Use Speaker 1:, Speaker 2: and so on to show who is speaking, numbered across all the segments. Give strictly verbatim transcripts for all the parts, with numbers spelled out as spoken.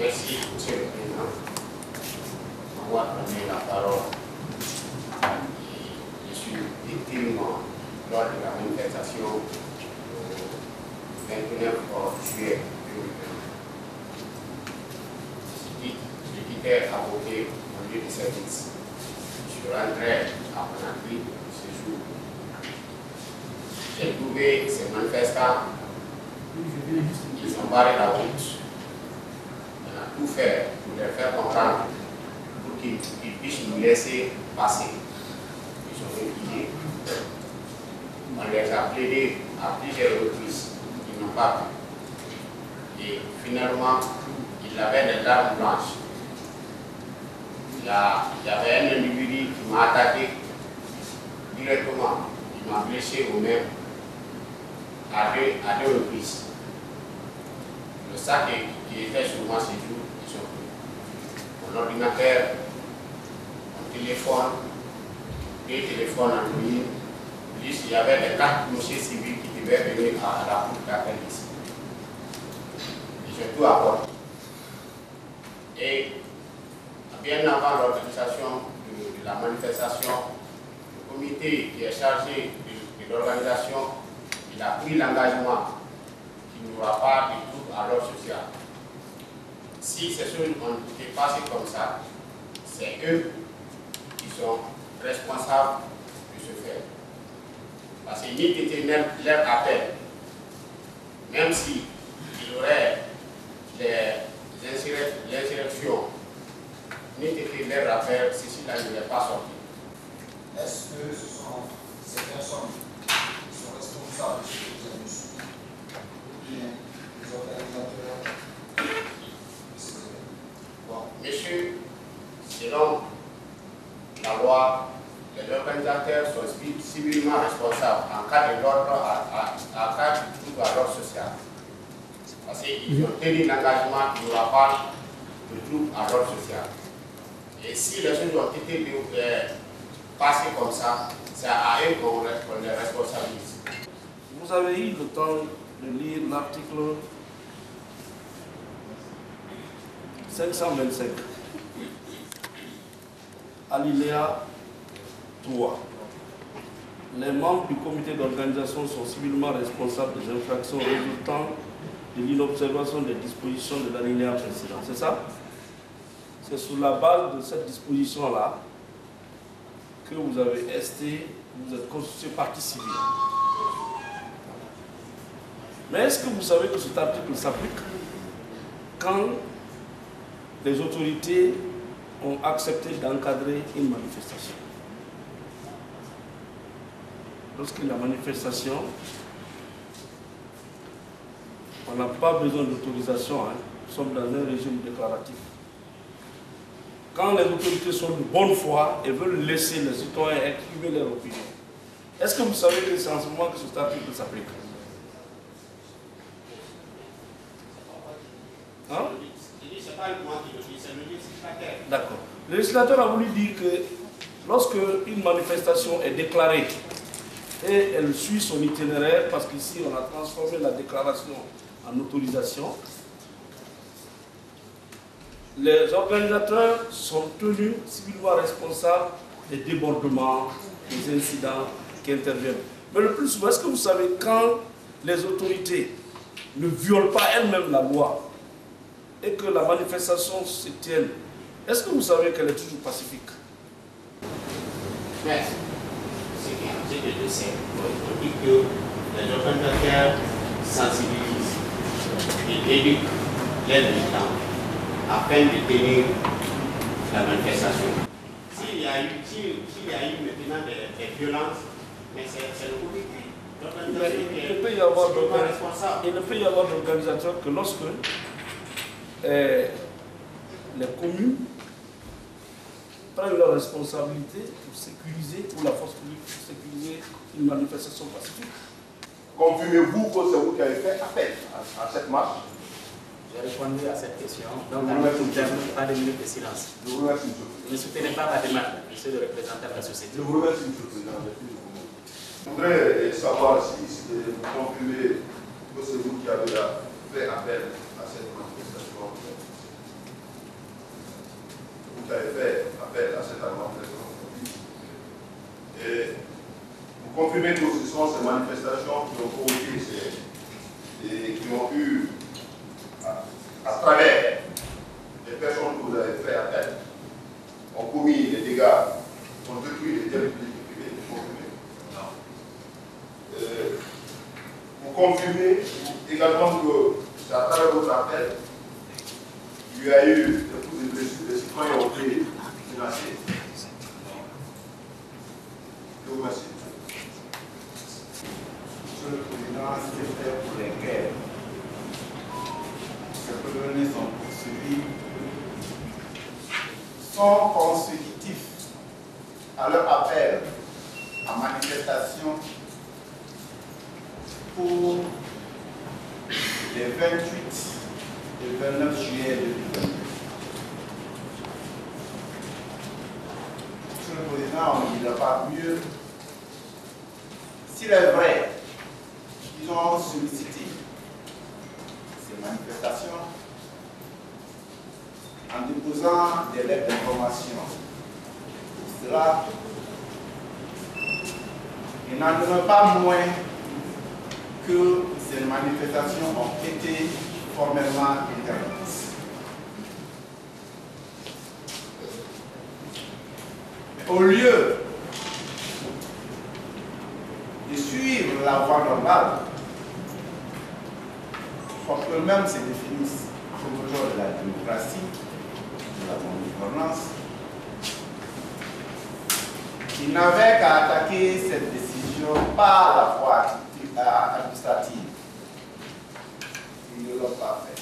Speaker 1: Merci, Monsieur le Président. On va donner la parole. Je suis victime lors de la manifestation du vingt-neuf juillet deux mille vingt. Je quittais à côté mon lieu de service. Je rentrais à Conakry ce jour. J'ai trouvé ces manifestants. Ils ont barré la route. On a tout fait pour les faire comprendre, pour qu'ils puissent nous laisser passer. Ils ont refusé. On les a plaidés à plusieurs reprises. Ils n'ont pas pu. Et finalement, ils avaient des armes blanches. Il y, a, il y avait un individu qui m'a attaqué directement. Il m'a blessé au même à deux, à deux reprises. Le sac qui était sur moi ce jour, ils ont pris mon ordinateur, mon téléphone, deux téléphones en ligne, plus il y avait des quatre policiers civils qui devaient venir à la cour d'appel ici. Ils ont tout apporté. Et bien avant l'organisation de, de la manifestation, le comité qui est chargé de, de l'organisation, il a pris l'engagement qu'il n'y aura pas de troubles à l'ordre social. Si ces choses ont été passées comme ça, c'est eux qui sont responsables de ce fait. Parce qu'il n'y était leur appel, même s'il y aurait l'insurrection, n'était que leur affaire, ceci-là ne l'est pas sorti.
Speaker 2: Est-ce que ce sont ces personnes qui sont responsables de ce que vous avez su, ou bien les organisateurs?
Speaker 1: Bon, monsieur, selon la loi, les organisateurs sont civilement responsables en cas de l'ordre, en cas de trouble à l'ordre social. Parce qu'ils ont tenu l'engagement qu'il n'y aura pas de trouble à l'ordre social. Et si les choses ont été euh, passées comme ça, c'est à eux qu'on les responsabilise.
Speaker 3: Vous avez eu le temps de lire l'article cinq cent vingt-cinq, alinéa trois. Les membres du comité d'organisation sont civilement responsables des infractions résultant de l'inobservation des dispositions de l'alinéa précédent. C'est ça? C'est sur la base de cette disposition-là que vous avez esté, vous êtes constitué partie civile. Mais est-ce que vous savez que cet article s'applique quand les autorités ont accepté d'encadrer une manifestation? Lorsqu'il y a manifestation, on n'a pas besoin d'autorisation, hein. Nous sommes dans un régime déclaratif. Quand les autorités sont de bonne foi et veulent laisser les citoyens exprimer leur opinion, est-ce que vous savez que c'est en ce moment que cet article s'applique? Hein? D'accord. Le législateur a voulu dire que lorsque une manifestation est déclarée et elle suit son itinéraire, parce qu'ici on a transformé la déclaration en autorisation, les organisateurs sont tenus civilement responsables des débordements, des incidents qui interviennent. Mais le plus souvent, est-ce que vous savez quand les autorités ne violent pas elles-mêmes la loi et que la manifestation se tienne, est-ce que vous savez qu'elle est toujours pacifique?
Speaker 1: Mais, ce que je sais, on dit que les organisateurs sensibilisent et éduquent les militants afin de tenir la manifestation. S'il y a eu, s'il y a eu maintenant des, des violences, mais c'est le comité d'organisation qui est responsable.
Speaker 3: Il ne peut y avoir d'organisateur que lorsque euh, les communes prennent leur responsabilité pour sécuriser, pour la force publique, pour sécuriser une manifestation pacifique.
Speaker 4: Confirmez-vous que c'est vous qui avez fait appel à, à cette marche?
Speaker 5: J'ai répondu à cette question. Donc, pas de minute de silence.
Speaker 4: Je vous remercie,
Speaker 5: Ne soutenez pas ma démarche, je suis le représentant de la société.
Speaker 4: Je vous remercie, monsieur le Président. Je voudrais savoir si, si vous confirmez que c'est vous qui avez fait appel à cette manifestation. vous avez fait appel à cette argumentation. Et vous confirmez que ce sont ces manifestations qui ont provoqué ces, et qui ont eu, à, à travers les personnes que vous avez fait appel, ont commis des dégâts, ont détruit les biens publics et privés, vous confirmez? Non. Euh, vous confirmez également que c'est à travers votre appel, il y a eu des coups de blessures, des citoyens ont été menacés. Je vous remercie.
Speaker 6: Monsieur le Président, c'est fait pour lesquels ces prévenus sont poursuivis sont consécutifs à leur appel à manifestation pour les vingt-huit et vingt-neuf juillet deux mille vingt-deux. Monsieur le Président, on ne dira pas mieux. S'il est vrai qu'ils ont sollicité ces manifestations en déposant des lettres d'information, pour cela, il n'en demeure pas moins que ces manifestations ont été formellement interdites. Au lieu de suivre la voie normale, comme eux-mêmes se définissent comme autour de la démocratie, de la bonne gouvernance, ils n'avaient qu'à attaquer cette décision par la voie administrative. Ils ne l'ont pas fait.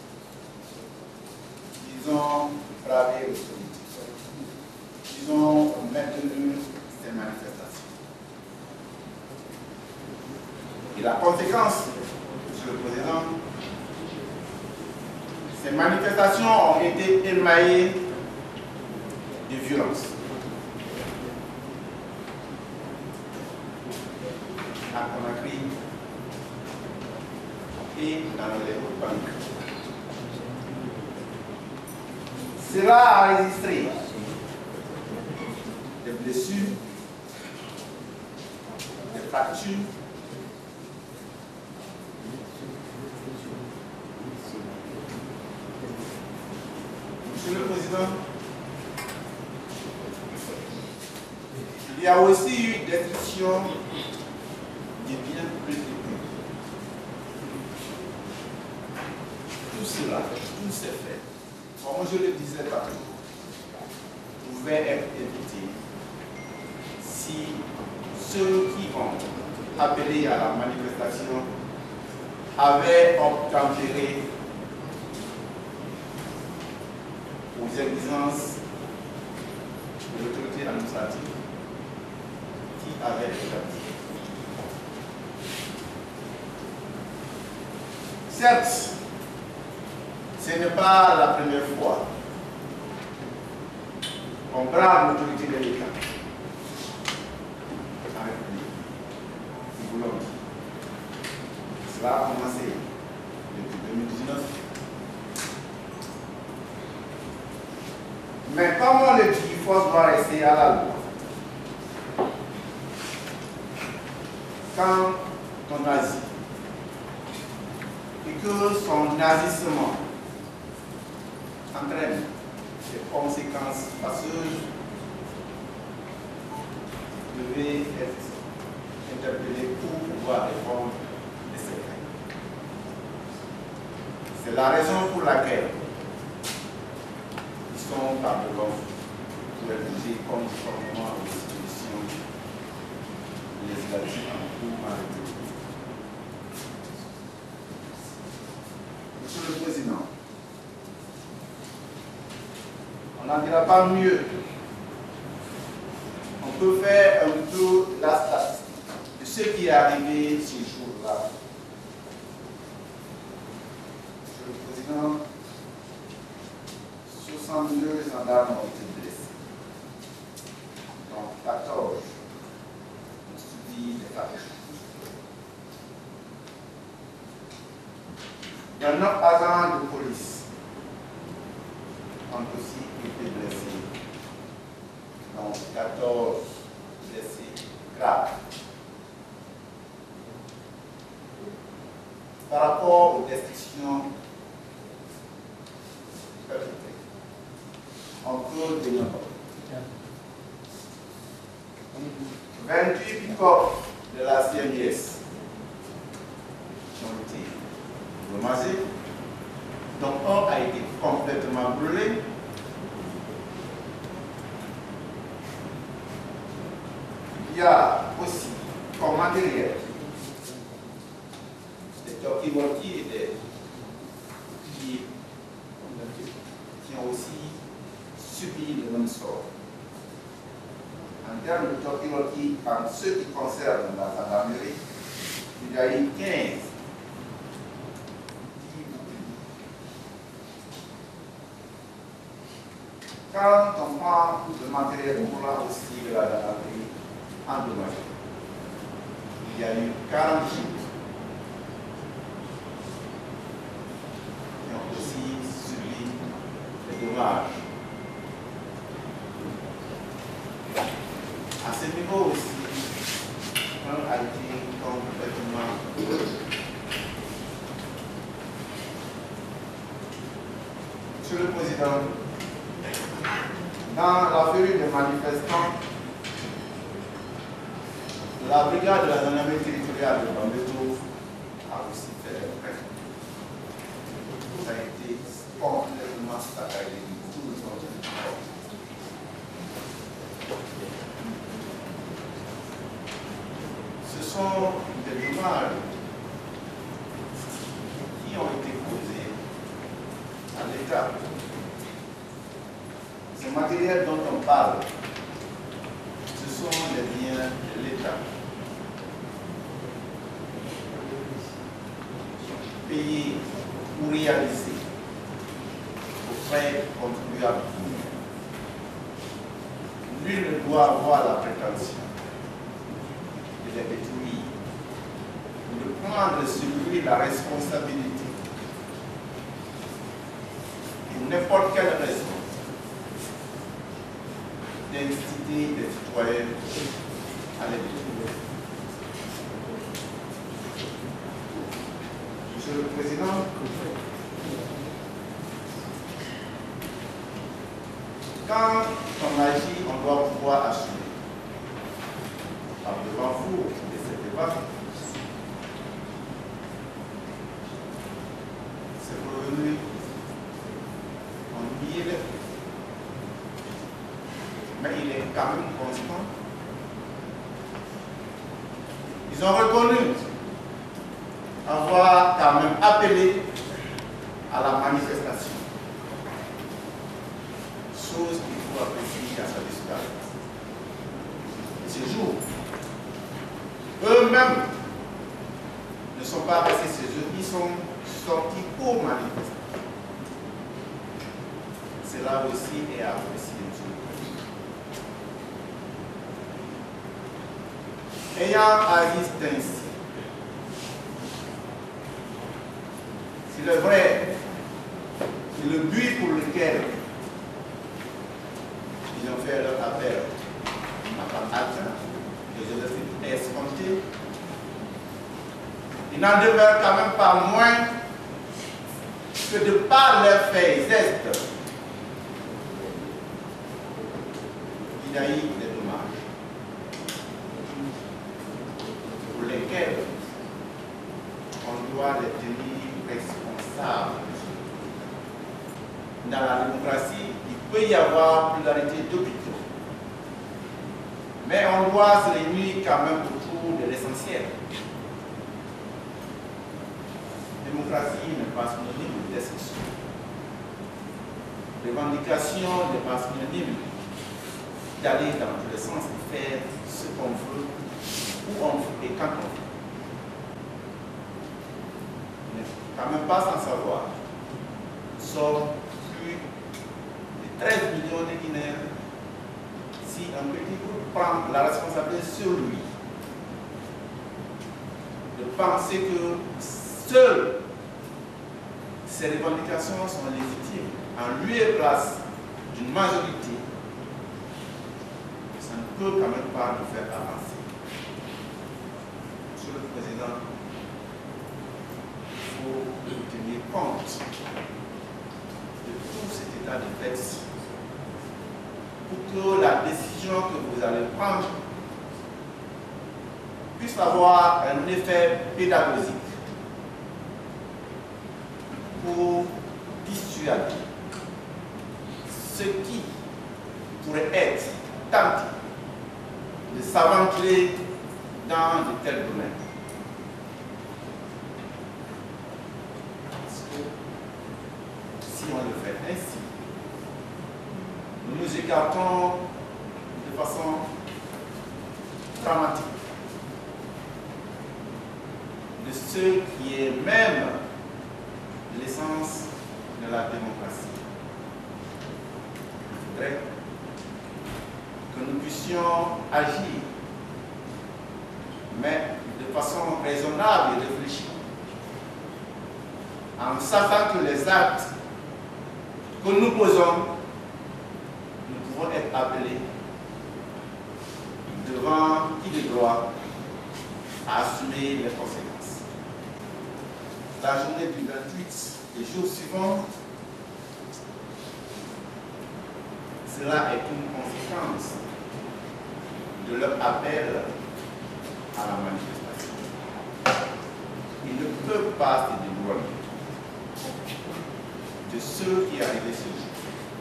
Speaker 6: Ils ont bravé le politique. Ils ont maintenu ces manifestations. Et la conséquence, Monsieur le Président, ces manifestations ont été émaillées de violence. À Conakry et dans les banques. Cela a enregistré des blessures, des fractures, Monsieur le Président, il y a aussi eu destruction des biens privés. Tout cela, tous ces faits, comme je le disais tantôt, pouvaient être évités si ceux qui ont appelé à la manifestation avaient obtempéré aux exigences de l'autorité administrative qui avait établi. Certes, ce n'est pas la première fois qu'on brave l'autorité de l'État. Nous voulons dire. Cela a commencé depuis deux mille dix-neuf. Mais comme on le dit, force doit rester à la loi. Quand on agit et que son agissement entraîne des conséquences fâcheuses, devait être interpellé pour pouvoir répondre de ces faits. C'est la raison pour laquelle ils sont par devant pour être jugés conformément aux dispositions législatives en cours en République. Monsieur le Président, on n'en dira pas mieux. On peut faire un tour de la statistique de ce qui est arrivé ce jour-là. Monsieur le Président, soixante-deux gendarmes ont été blessés, dont quatorze ont subi des fractures. Il y a neuf agents de police ont aussi été blessés. quatorze blessés graves. Par rapport aux destructions perpétrées en cours de Nord, vingt-huit pick-up de la C M I S qui ont été endommagés, dont un a été complètement brûlé. Il y a aussi comme matériel des talkie-walkie et des piliers qui ont aussi subi le même sort. En termes de talkie-walkie, en ce qui concerne la gendarmerie, il y a eu quinze. Quand on prend le matériel pour là aussi de la gendarmerie endommagé, il y a eu quarante chiffres qui ont aussi subi des dommages. À ce niveau aussi, un a été complètement Monsieur le Président, dans la furie des manifestants, la brigade de la gendarmerie territoriale de Bambeto a aussi fait un prêt. Ça a été complètement saccagé de tout le territoire. Ce sont des dommages qui ont été causés à l'État. Ce matériel dont on parle, ce sont les biens de l'État. Payés ou réalisés aux frais contribuables. Nul ne doit avoir la prétention de les détruire ou de prendre sur lui la responsabilité pour n'importe quelle raison d'inciter les citoyens à les détruire. Monsieur le Président, quand on agit, on doit pouvoir assumer. Par devant vous de ce débat, c'est revenu en billet, mais il est quand même constant. Ils ont reconnu avoir quand même appelé à la manifestation. Chose qu'il faut apprécier à sa discussion. Ces jours, eux-mêmes ne sont pas restés chez eux, ils sont sortis pour manifester. Cela aussi est apprécié. Ayant agi ainsi, s'il est vrai que le but pour lequel ils ont fait leur appel n'a pas atteint les objectifs escomptés, il n'en demeure quand même pas moins que de par leurs faits et gestes, il y a eu des dommages pour lesquels on doit les tenir responsables. Dans la démocratie, il peut y avoir pluralité d'opinions, mais on doit se réunir quand même autour de l'essentiel. La démocratie n'est pas synonyme de destruction. Revendication n'est pas synonyme d'aller dans tous les sens et faire ce qu'on veut, où on veut et quand on veut. On n'est quand même pas sans savoir. Nous sommes plus de treize millions de Guinéens. Si un petit groupe prend la responsabilité sur lui de penser que seules ces revendications sont légitimes en lieu et place d'une majorité, ça peut quand même pas nous faire avancer. Monsieur le Président, il faut tenir compte de tout cet état de texte pour que la décision que vous allez prendre puisse avoir un effet pédagogique pour dissuader ceux qui pourraient être tentés de s'aventurer dans de tels domaines. Parce que si on le fait ainsi, nous nous écartons de façon dramatique de ce qui est même l'essence de la démocratie. Il faudrait que nous puissions agir, mais de façon raisonnable et réfléchie, en sachant que les actes que nous posons, nous pouvons être appelés devant qui de droit à assumer les conséquences. La journée du vingt-huit, les jours suivants, cela est une conséquence de leur appel à la manifestation. Ils ne peuvent pas se dédouaner de ce qui est arrivé ce jour,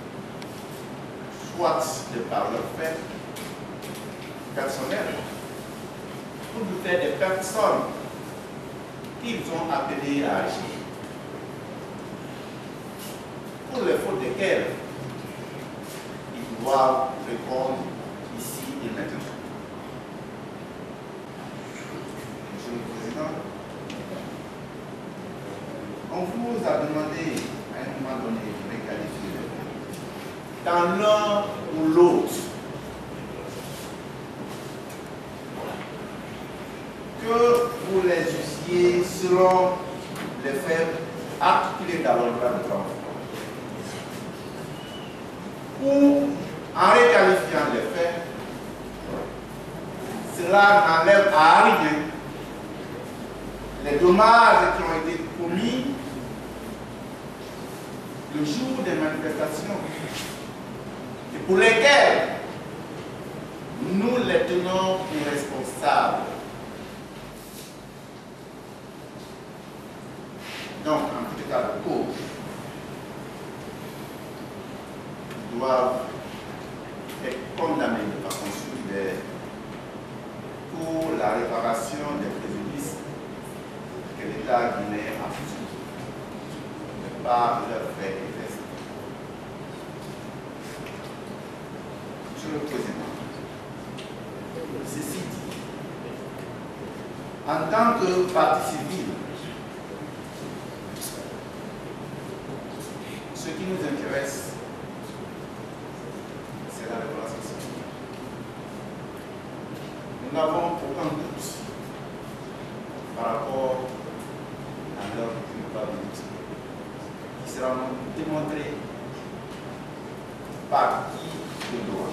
Speaker 6: soit de par leur fait personnel, ou du fait des personnes qu'ils ont appelées à agir, pour les fautes desquelles ils doivent répondre ici et maintenant. Monsieur le Président, on vous a demandé à un moment donné de réqualifier les faits. Dans l'un ou l'autre, que vous les usiez selon les faits articulés dans le droit de travail, ou en réqualifiant les faits, cela n'enlève à rien les dommages qui ont été commis le jour des manifestations et pour lesquels nous les tenons pour responsables. Donc, en tout état de cause, ils doivent être condamnés de façon solidaire pour la réparation des préjudices que l'État guinéen a subi par leurs faits et gestes. Monsieur le Président, ceci dit, en tant que partie civile, ce qui nous intéresse, c'est la relation sociale. Nous n'avons aucun doute par rapport à leur culpabilité, qui sera démontrée par qui de droit.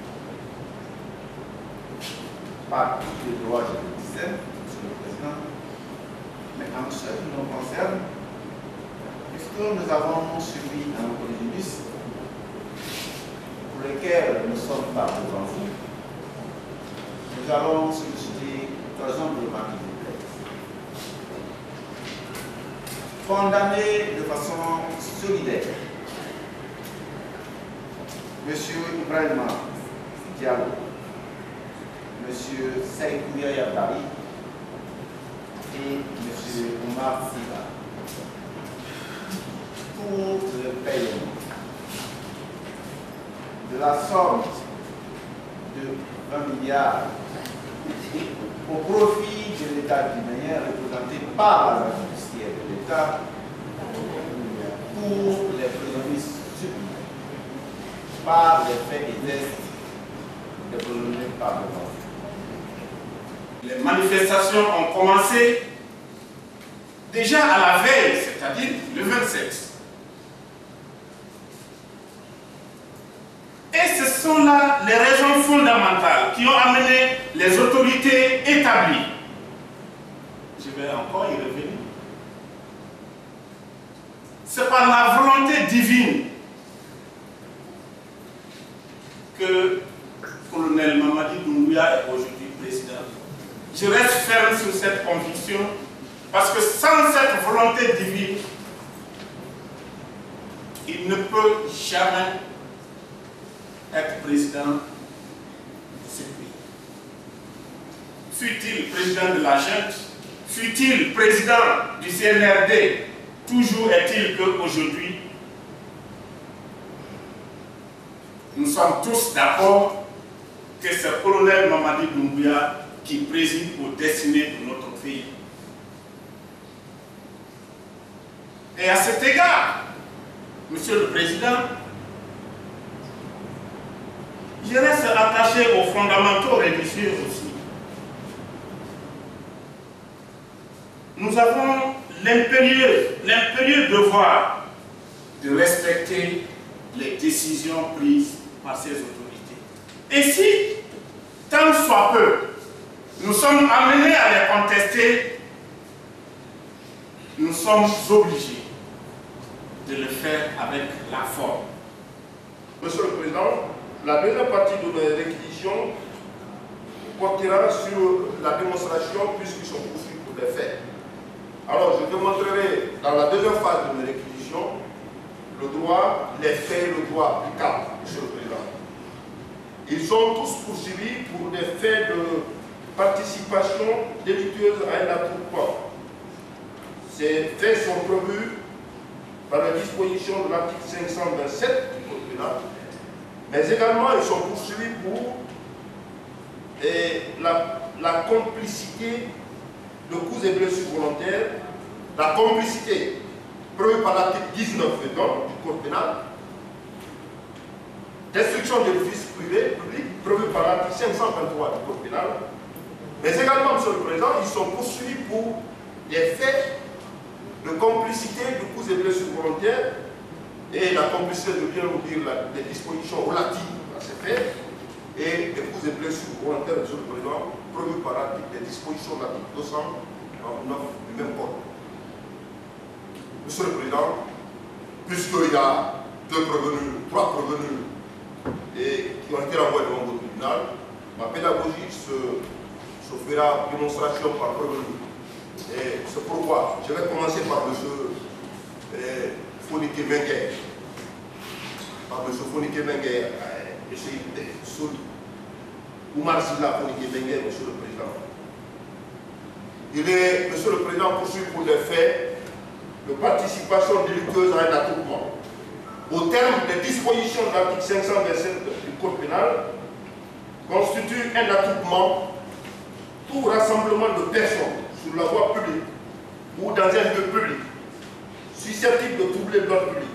Speaker 6: Par qui de droit, je le disais, Monsieur le Président, mais en ce qui nous concerne, puisque nous avons suivi un préjudice pour lequel nous ne sommes pas devant vous, nous allons solliciter trois éléments qui vous plaisent. Condamner de façon solidaire M. Ibrahima Diallo, M. Seydou Yaya Bari et M. Omar Sila pour le paiement de la somme de vingt milliards au profit de l'État guinéen représenté par la fiduciaire de l'État pour les préjudices subis par les faits et gestes développés par le monde.
Speaker 1: Les manifestations ont commencé déjà à la veille, c'est-à-dire le vingt-sept. Et ce sont
Speaker 7: sont là les raisons fondamentales qui ont amené les autorités établies. Je vais encore y revenir. C'est par la volonté divine que le colonel Mamadi Doumbouya est aujourd'hui président. Je reste ferme sur cette conviction parce que sans cette volonté divine, il ne peut jamais être président de ce pays. Fut-il président de la junte, fut-il président du C N R D, toujours est-il qu'aujourd'hui, nous sommes tous d'accord que c'est le colonel Mamadi Doumbouya qui préside aux destinées de notre pays. Et à cet égard, Monsieur le Président, je reste attaché aux fondamentaux religieux aussi. Nous avons l'impérieux, l'impérieux devoir de respecter les décisions prises par ces autorités. Et si, tant soit peu, nous sommes amenés à les contester, nous sommes obligés de le faire avec la forme.
Speaker 4: Monsieur le Président, la deuxième partie de mes réquisitions portera sur la démonstration puisqu'ils sont poursuivis pour des faits. Alors, je démontrerai dans la deuxième phase de mes réquisitions le droit, les faits, le droit applicable, Monsieur le Président. Ils sont tous poursuivis pour des faits de participation délictueuse à un attroupement. Ces faits sont prévus par la disposition de l'article cinq cent vingt-sept du Code pénal, mais également ils sont poursuivis pour et la, la complicité de coups et blessures volontaires, la complicité prévue par l'article dix-neuf du Code pénal, destruction de l'édifice privé public prévue par l'article cinq cent vingt-trois du Code pénal, mais également, Monsieur le Président, ils sont poursuivis pour des faits de complicité de coups et blessures volontaires et la complicité de bien vous dire la, des dispositions relatives à ces faits et des coups et blessures volontaires, Monsieur le Président, prévues par l'article des dispositions de l'article deux cent neuf du même code. Monsieur le Président, puisqu'il y a deux prévenus, trois prévenus et qui ont été renvoyés devant votre tribunal, ma pédagogie se, se fera démonstration par prévenu. Et c'est pourquoi je vais commencer par M. Eh, Fonike Mengue, par M. Fonike Mengue, M. Soul, Oumar Silla Fonike Mengue, M. le Président. Il est, M. le Président, poursuivi pour des faits de participation délictueuse à un attroupement. Au terme des dispositions de l'article cinq cent vingt-sept du Code pénal, constitue un attroupement tout rassemblement de personnes sur la voie publique ou dans un lieu public susceptible de troubler l'ordre public.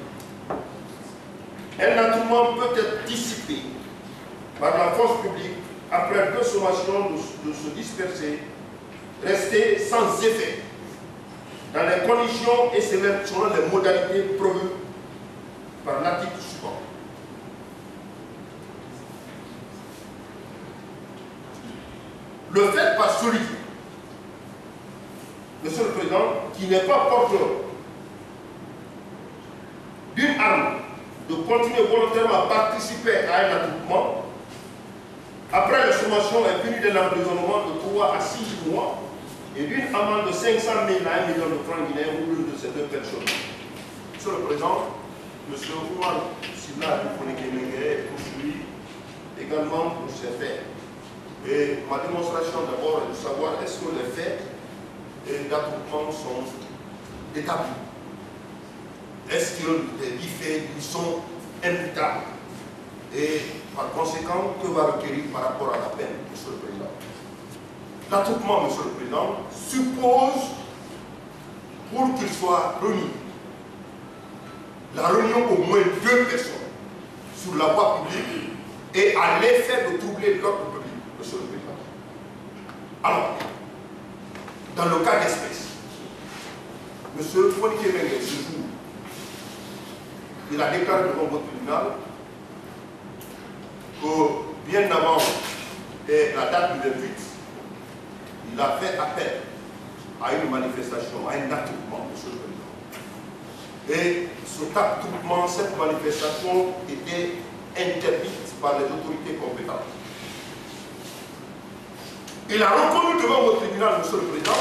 Speaker 4: Un attroupement peut être dissipé par la force publique après deux sommations de, de se disperser, rester sans effet dans les conditions et selon les modalités prévues par l'article suivant. Le fait par celui, Monsieur le Président, qui n'est pas porteur d'une arme, de continuer volontairement à participer à un attroupement, après la sommation est puni d'un emprisonnement de trois à six mois et d'une amende de cinq cent mille à un million de francs guinéens ou l'une de ces deux personnes. Monsieur le Président, M. Oumar Silla est poursuivi également pour ces faits. Et ma démonstration d'abord est de savoir est-ce que les faits d'attroupement sont établis. Est-ce que les dix faits ils sont imputables? Et par conséquent, que va requérir par rapport à la peine, Monsieur le Président? L'attroupement, Monsieur le Président, suppose, pour qu'il soit remis, la réunion au moins deux personnes sur la voie publique et à l'effet de troubler l'ordre public, Monsieur le Président. Alors, dans le cas d'espèce, M. Fonike Mengue, ce jour, il a déclaré devant votre tribunal que bien avant et la date du vingt-huit, il a fait appel à une manifestation, à un attroupement, monsieur le Président. Et cet attroupement, cette manifestation était interdite par les autorités compétentes. Il a reconnu devant votre tribunal, monsieur le Président,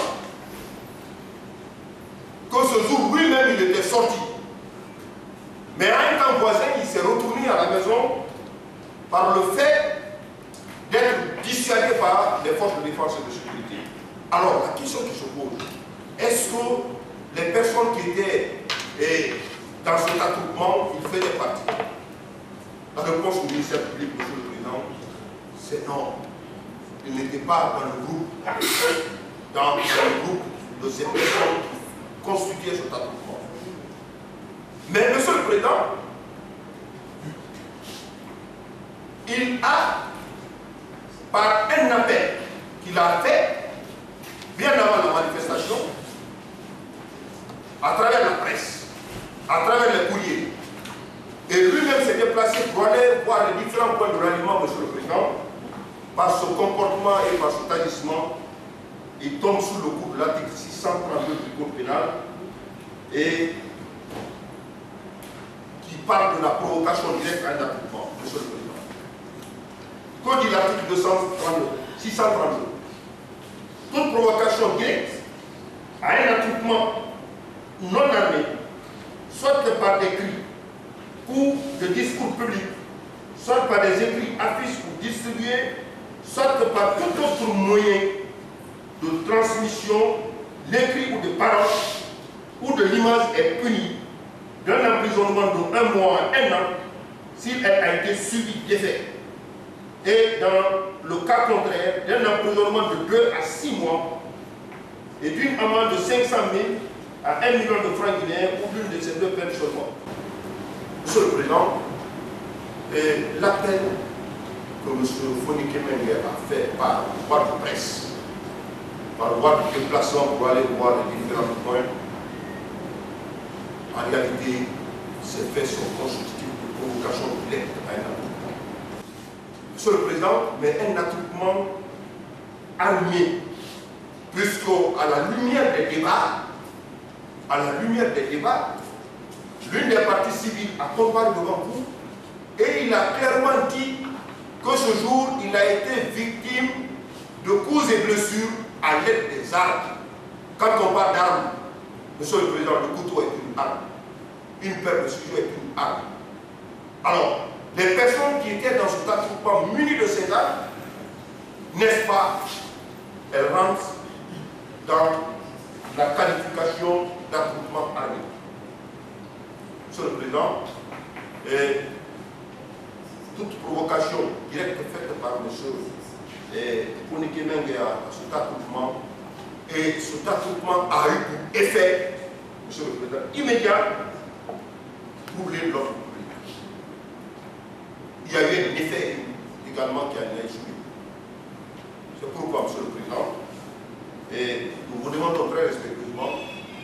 Speaker 4: que ce jour, lui-même, il était sorti. Mais à un temps voisin, il s'est retourné à la maison par le fait d'être dissuadé par les forces de défense et de sécurité. Alors, la question qui se pose, est-ce que les personnes qui étaient eh, dans cet attroupement, ils faisaient partie? La réponse du ministère public, monsieur le Président, c'est non. Il n'était pas dans le groupe, dans le groupe de ces personnes qui constituaient cet attroupement. Mais, monsieur le Président, il a, par un appel qu'il a fait, bien avant la manifestation, à travers la presse, à travers les courriers, et lui-même s'est déplacé pour aller voir les différents points de ralliement, monsieur le Président, par son comportement et par son agissement, il tombe sous le coup de l'article six cent trente-deux du Code pénal et qui parle de la provocation directe à un attroupement, monsieur le Président. Que dit l'article deux cent trente-deux, six cent trente-deux? Toute provocation directe à un attroupement non armé, soit que par des cris ou de discours publics, soit par des écrits, affiches ou distribués, soit que par tout autre moyen de transmission, l'écrit ou de parole ou de l'image est puni d'un emprisonnement de un mois à un an s'il a été suivi d'effet. Et dans le cas contraire, d'un emprisonnement de deux à six mois et d'une amende de cinq cent mille à un million de francs guinéens ou l'une de ces deux peines seulement. Monsieur le Président, l'appel que M. Fonike Mengue a fait par voie de presse, par voie de déplacement pour aller voir les différents points, en réalité, ces faits sont constitutifs de provocation directe à un attroupement. Monsieur le Président, mais un attroupement armé, puisque à la lumière des débats, à la lumière des débats, l'une des parties civiles a comparé devant vous et il a clairement dit que ce jour, il a été victime de coups et blessures à l'aide des armes. Quand on parle d'armes, monsieur le Président, le couteau est une arme. Une paire de ciseaux est une arme. Alors, les personnes qui étaient dans cet attroupement munies de ces armes, n'est-ce pas, elles rentrent dans la qualification d'attroupement armé. Monsieur le Président, et toute provocation directe faite par M. Fonike Mengue à cet attroupement, et cet attroupement a eu pour effet, Monsieur le Président, immédiat, troubler l'ordre public. Il y a eu un effet également qui a été suivi. C'est pourquoi, Monsieur le Président, et nous vous demandons très respectueusement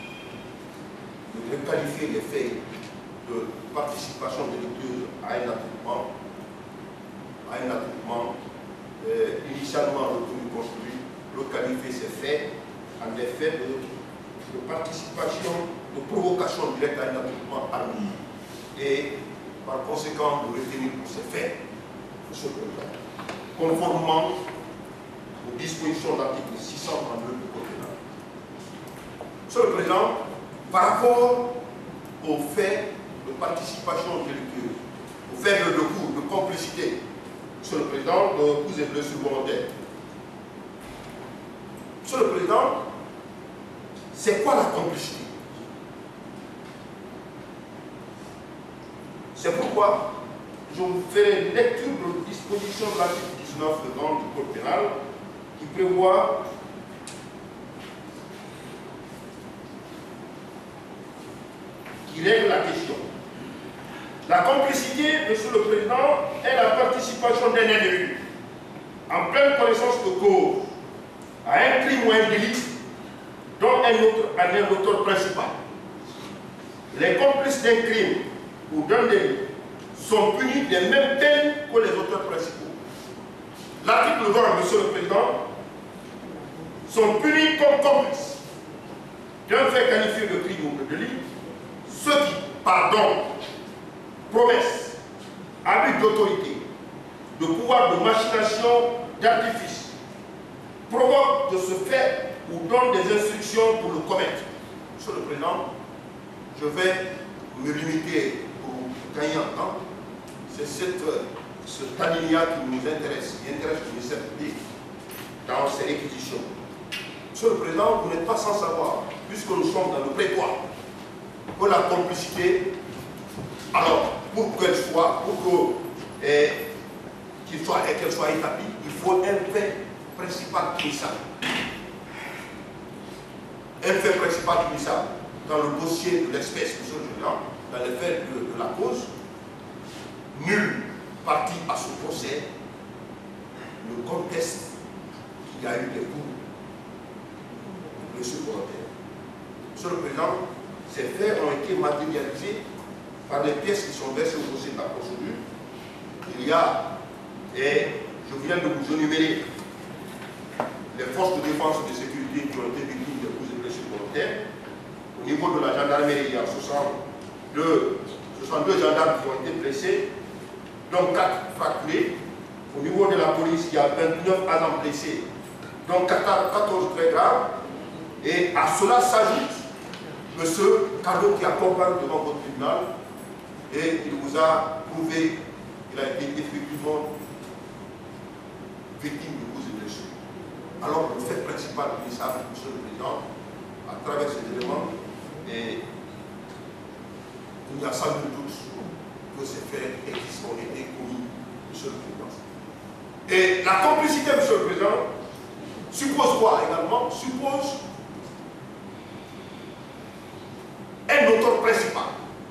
Speaker 4: de qualifier les faits de participation délictueuse à un attroupement, à un attroupement euh, initialement reconnu construit, de qualifier ces faits en des faits de, de participation, de provocation directe à un attroupement armé. Et par conséquent, de retenir pour ces faits, Monsieur le Président, conformément aux dispositions de l'article six cent trente-deux du Code pénal. Monsieur le Président, par rapport aux faits de participation délictueuse, aux faits de recours, de complicité, Monsieur le Président, de coups et blessures volontaires. Monsieur le Président, c'est quoi la complicité? C'est pourquoi je vous fais une lecture de disposition de l'article dix-neuf du Code pénal qui prévoit qui règle la question. La complicité, Monsieur le Président, est la participation d'un individu en pleine connaissance de cause à un crime ou un délit dont un autre en est l'auteur principal. Les complices d'un crime ou d'un délit sont punis des mêmes peines que les auteurs principaux. L'article vingt, Monsieur le Président, sont punis comme complices d'un fait qualifié de crime ou de délit, ceux qui, par don, promesse, abus d'autorité, de pouvoir de machination, d'artifice, provoquent de ce fait ou donnent des instructions pour le commettre. Monsieur le Président, je vais me limiter pour gagner en temps. C'est cette, cet alinéa qui nous intéresse, qui intéresse le ministère public dans ces réquisitions. Monsieur le Président, vous n'êtes pas sans savoir, puisque nous sommes dans le prétoire, que la complicité, alors, pour qu'elle soit, pour que, eh, qu'il soit, qu'elle soit établie, il faut un fait principal punissable. Un fait principal punissable dans le dossier de l'espèce, Monsieur le Président, dans les faits de, de la cause, nul parti à ce procès ne conteste qu'il y a eu des coups de blessures volontaires. Monsieur le Président, ces faits ont été matérialisés par les pièces qui sont versées au dossier de la procédure. Il y a, et je viens de vous énumérer les forces de défense et de sécurité qui ont été victimes de coups de blessures volontaires. Au niveau de la gendarmerie, il y a soixante-deux, soixante-deux gendarmes qui ont été blessés, dont quatre fracturés. Au niveau de la police, il y a vingt-neuf agents blessés, dont quatorze très graves. Et à cela s'ajoute M. Carlo qui accompagne devant votre tribunal et il vous a prouvé qu'il a été effectivement victime de coups et blessures. Alors le fait principal punissable, M. le Président, à travers ces éléments, et il y a sans doute que ces faits existent, ont été commis, M. le Président. Et la complicité, M. le Président, suppose quoi également? Suppose un auteur principal.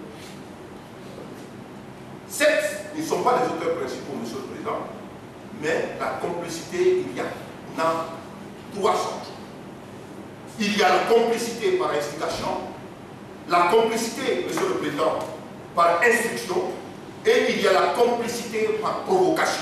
Speaker 4: Certes, ils ne sont pas les auteurs principaux, M. le Président, mais la complicité, il y en a trois sortes. Il y a la complicité par instigation, la complicité, M. le Président, par instruction, et il y a la complicité par provocation.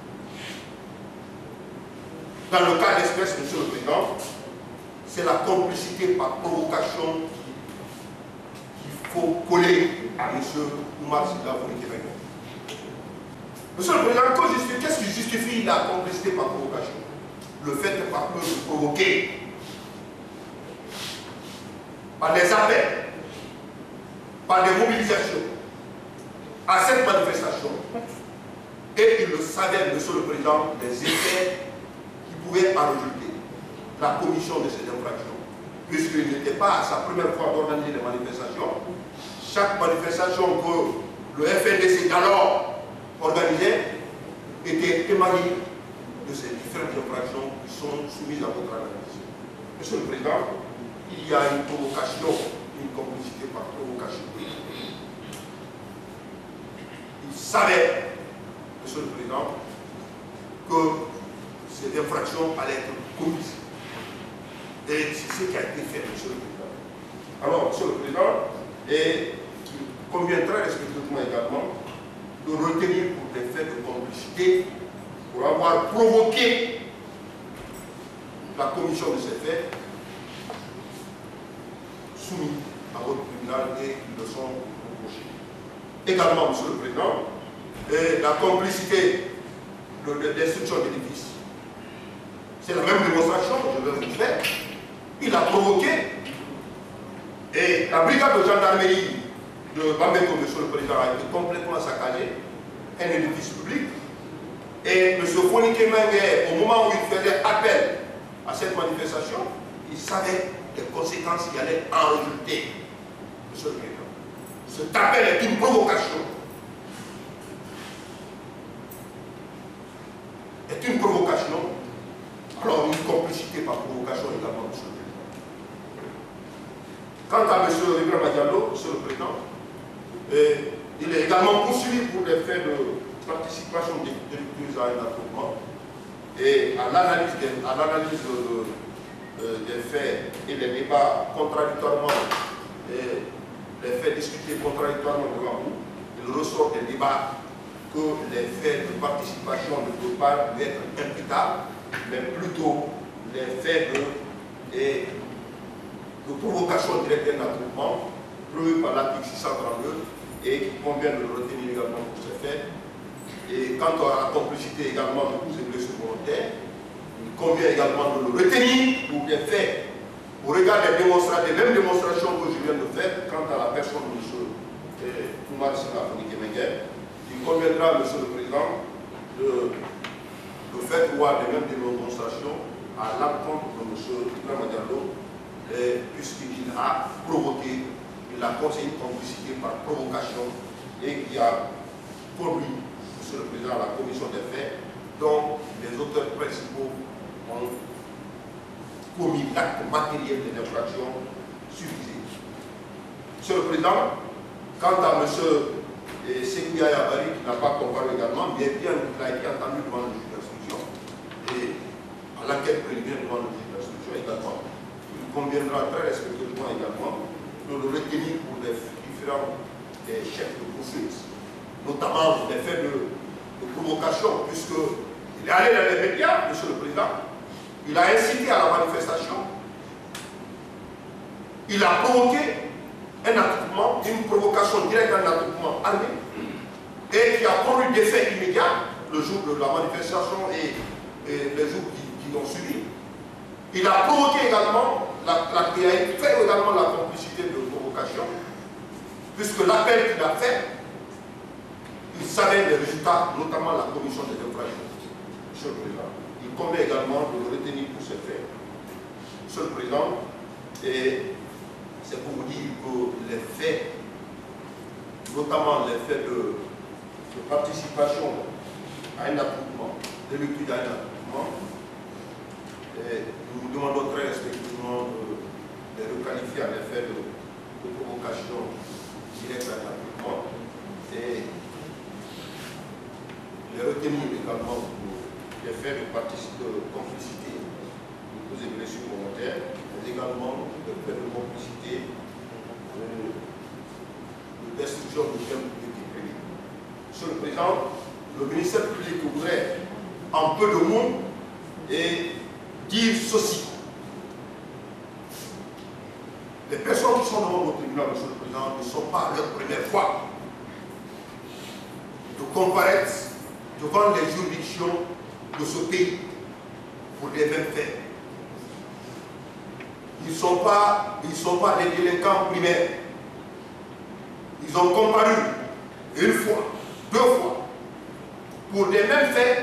Speaker 4: Dans le cas d'espèce, M. le Président, c'est la complicité par provocation qu'il faut coller à M. Oumar Silla Fouré-Kémé. Monsieur le Président, qu'est-ce qui justifie la complicité par provocation? Le fait par peu de provoquer par des appels, par des mobilisations à cette manifestation. Et il le savait, Monsieur le Président, des effets qui pouvaient en résulter. La commission de ces infractions, puisqu'il n'était pas à sa première fois d'organiser des manifestations. Chaque manifestation que le F N D C alors organisait était émanée de ces différentes infractions qui sont soumises à votre analyse. Monsieur le Président, il y a une provocation, une complicité par provocation. Il savait, Monsieur le Président, que cette infraction allait être commise. Et c'est ce qui a été fait, Monsieur le Président. Alors, Monsieur le Président, et il convient très respectueusement également de retenir pour des faits de complicité, pour avoir provoqué la commission de ces faits, soumis à votre tribunal et qui le sont reprochés. Également, Monsieur le Président, et la complicité de, de destruction d'édifices. C'est la même démonstration que je vais vous faire. Il a provoqué et la brigade de gendarmerie de Bamako, Monsieur le Président, a été complètement saccagée, un édifice public. Et M. Fouré-Kémé, au moment où il faisait appel à cette manifestation, il savait les conséquences qui allaient en résulter. Monsieur le Président, cet appel est une provocation. Est une provocation. Alors, une complicité par provocation également, Monsieur le Président. Quant à M. Ibrahima Diallo, Monsieur le Président, et il est également poursuivi pour des faits de participation délictueuse à un attroupement et à l'analyse des, de, de, des faits et des débats contradictoirement, et les faits discutés contradictoirement devant vous, il ressort des débats que les faits de participation ne peuvent pas lui être imputables, mais plutôt les faits de, et, de provocation directe d'un attroupement prévu par l'article six cent trente-deux et qui convient de le retenir également pour ces faits. Et quant à la complicité également de coups et blessures volontaires, il convient également de le retenir pour des faits au regard des démonstrations, des mêmes démonstrations que je viens de faire quant à la personne de M. Toumar Sina Fonike Menguer. Il conviendra, M. le Président, de, de faire droit des mêmes démonstrations à l'encontre de M. Ibrahima Diallo, puisqu'il a provoqué, il a conseillé une complicité par provocation et qui a conduit, M. le Président, à la commission des faits dont les auteurs principaux ont commis l'acte matériel de l'infraction suffisé. Monsieur le Président, quant à M. Sekouya Yabari, qui n'a pas comparé également, mais bien qu'il a été entendu devant le juge d'instruction et à l'enquête préliminaire devant le juge d'instruction également, il conviendra très respectueusement également de le retenir pour les différents des chefs de poursuite, notamment les faits de, de provocation, puisqu'il est allé dans les médias, M. le Président. Il a incité à la manifestation, il a provoqué un attroupement, une provocation directe à un attroupement armé, et qui a produit des faits immédiats le jour de la manifestation et, et les jours qui, qui ont suivi. Il a provoqué également, la, la, il a fait également la complicité de provocation, puisque l'appel qu'il a fait, il savait les résultats, notamment la commission des infractions. Monsieur le Président. Il convient également de le retenir pour ces faits. Monsieur le Président, et c'est pour vous dire que les faits, notamment les faits de, de participation à un attroupement, de l'étude à un attroupement, et nous vous demandons très respectueusement de, de requalifier en effet de, de provocation directe à un attroupement et les retenir également pour les faits de, de complicité, de causes et blessures volontaires, mais également les faits de complicité, de, de destruction de biens publics et privés. Monsieur le Président, le ministère public voudrait en peu de mots et dire ceci. Les personnes qui sont devant votre tribunal, Monsieur le Président, ne sont pas leur première fois de comparaître devant les juridictions de ce pays pour les mêmes faits. Ils ne sont pas, ils sont pas des délinquants primaires. Ils ont comparu une fois, deux fois, pour les mêmes faits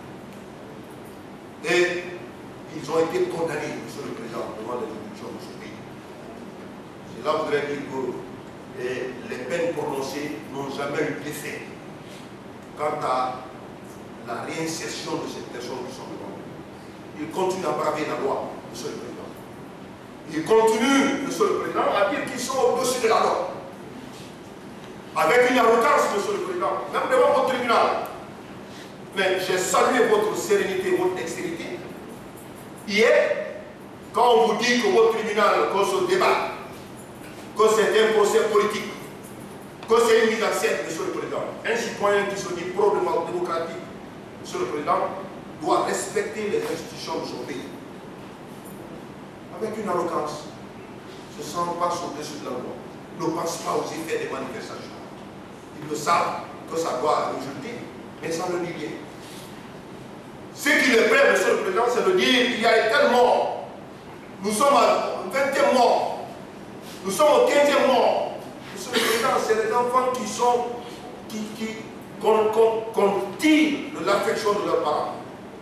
Speaker 4: et ils ont été condamnés, Monsieur le Président, devant les juridictions de ce pays. Cela voudrait dire que et les peines prononcées n'ont jamais eu d'effet quant à la réinsertion de ces personnes qui sont devant nous. Ils continuent à braver la loi, Monsieur le Président. Ils continuent, Monsieur le Président, à dire qu'ils sont au-dessus de la loi. Avec une arrogance, Monsieur le Président, même devant votre tribunal. Mais j'ai salué votre sérénité, votre dextérité. Hier, quand on vous dit que votre tribunal, qu'on se débat, que c'est un procès politique, que c'est une mise en scène, Monsieur le Président, un citoyen qui se dit pro-démocratique, Monsieur le Président, doit respecter les institutions de son pays. Avec une arrogance, ne se sent pas au-dessus de la loi, ne pense pas aux effets des manifestations. Ils le savent que ça doit résulter, mais ça ne dit rien. Ce qui est prêt, Monsieur le Président, c'est de dire qu'il y a tel mort. Nous sommes à vingtième mort. Nous sommes au quinzième mort. Monsieur le Président, c'est les enfants qui sont, qui, qui, qu'on qu'on, qu'on tire de l'affection de leurs parents.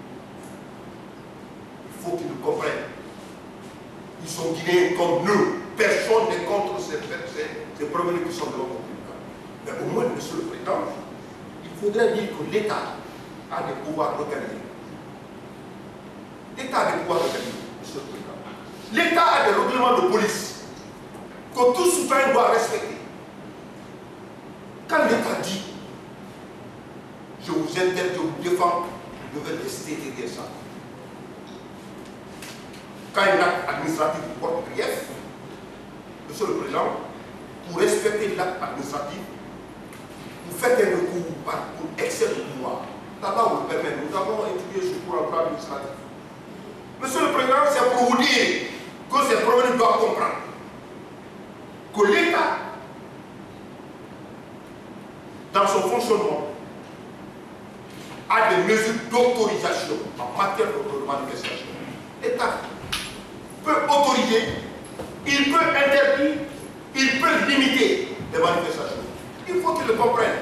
Speaker 4: Il faut qu'ils nous comprennent. Ils sont guinéens comme nous. Personne n'est contre ces, ces, ces prévenus qui sont devant le tribunal. Mais au moins, Monsieur le Président, il faudrait dire que l'État a des pouvoirs organisés. L'État a des pouvoirs organisés, Monsieur le Président. L'État a des règlements de police que tout citoyen doit respecter. Quand l'État dit je vous interdis, je vous défends, vous devez rester derrière ça. Quand un acte administratif vous porte grief, Monsieur le Président, pour respecter l'acte administratif, vous vous faites un recours pour excès de pouvoir. Là-bas, vous le permettez. Nous avons étudié ce cours en droit administratif. Monsieur le Président, c'est pour vous dire que ces problèmes doivent comprendre que l'État, dans son fonctionnement, a des mesures d'autorisation en matière de manifestation. L'État peut autoriser, il peut interdire, il peut limiter les manifestations. Il faut qu'ils le comprennent.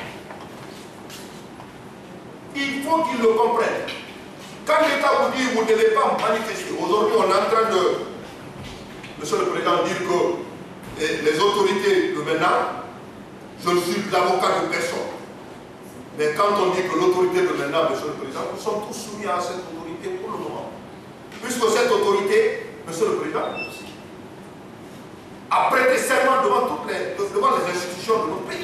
Speaker 4: Il faut qu'ils le comprennent. Quand l'État vous dit que vous ne devez pas manifester, aujourd'hui on est en train de, Monsieur le Président, dire que les, les autorités de maintenant, je ne suis l'avocat de personne. Mais quand on dit que l'autorité de maintenant, Monsieur le Président, nous sommes tous soumis à cette autorité pour le moment. Puisque cette autorité, Monsieur le Président, a prêté serment devant, toutes les, devant les institutions de notre pays.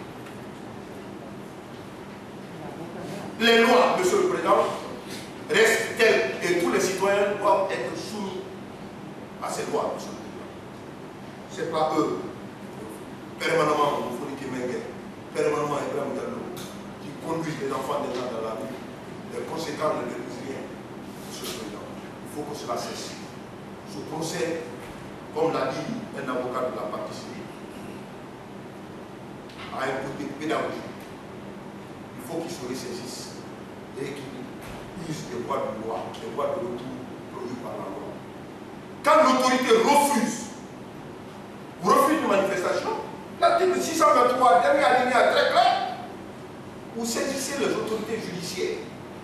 Speaker 4: Les lois, Monsieur le Président, restent telles et tous les citoyens doivent être soumis à ces lois, Monsieur le Président. Ce n'est pas eux, permanemment, Moufouliki Mengue, permanemment Ibrahim Diallo, qui conduisent les enfants des gens dans la vie. Les conséquences ne déduisent rien, Monsieur le Président. Il faut que cela cesse. Ce procès, comme l'a dit un avocat de la partie civile, a un côté pédagogique. Il faut qu'il se ressaisisse et qu'il use des voies de loi, des voies de retour prévues par la loi. Quand l'autorité refuse, refuse une manifestation, l'article six cent vingt-trois, dernier alinéa très clair, vous saisissez les autorités judiciaires.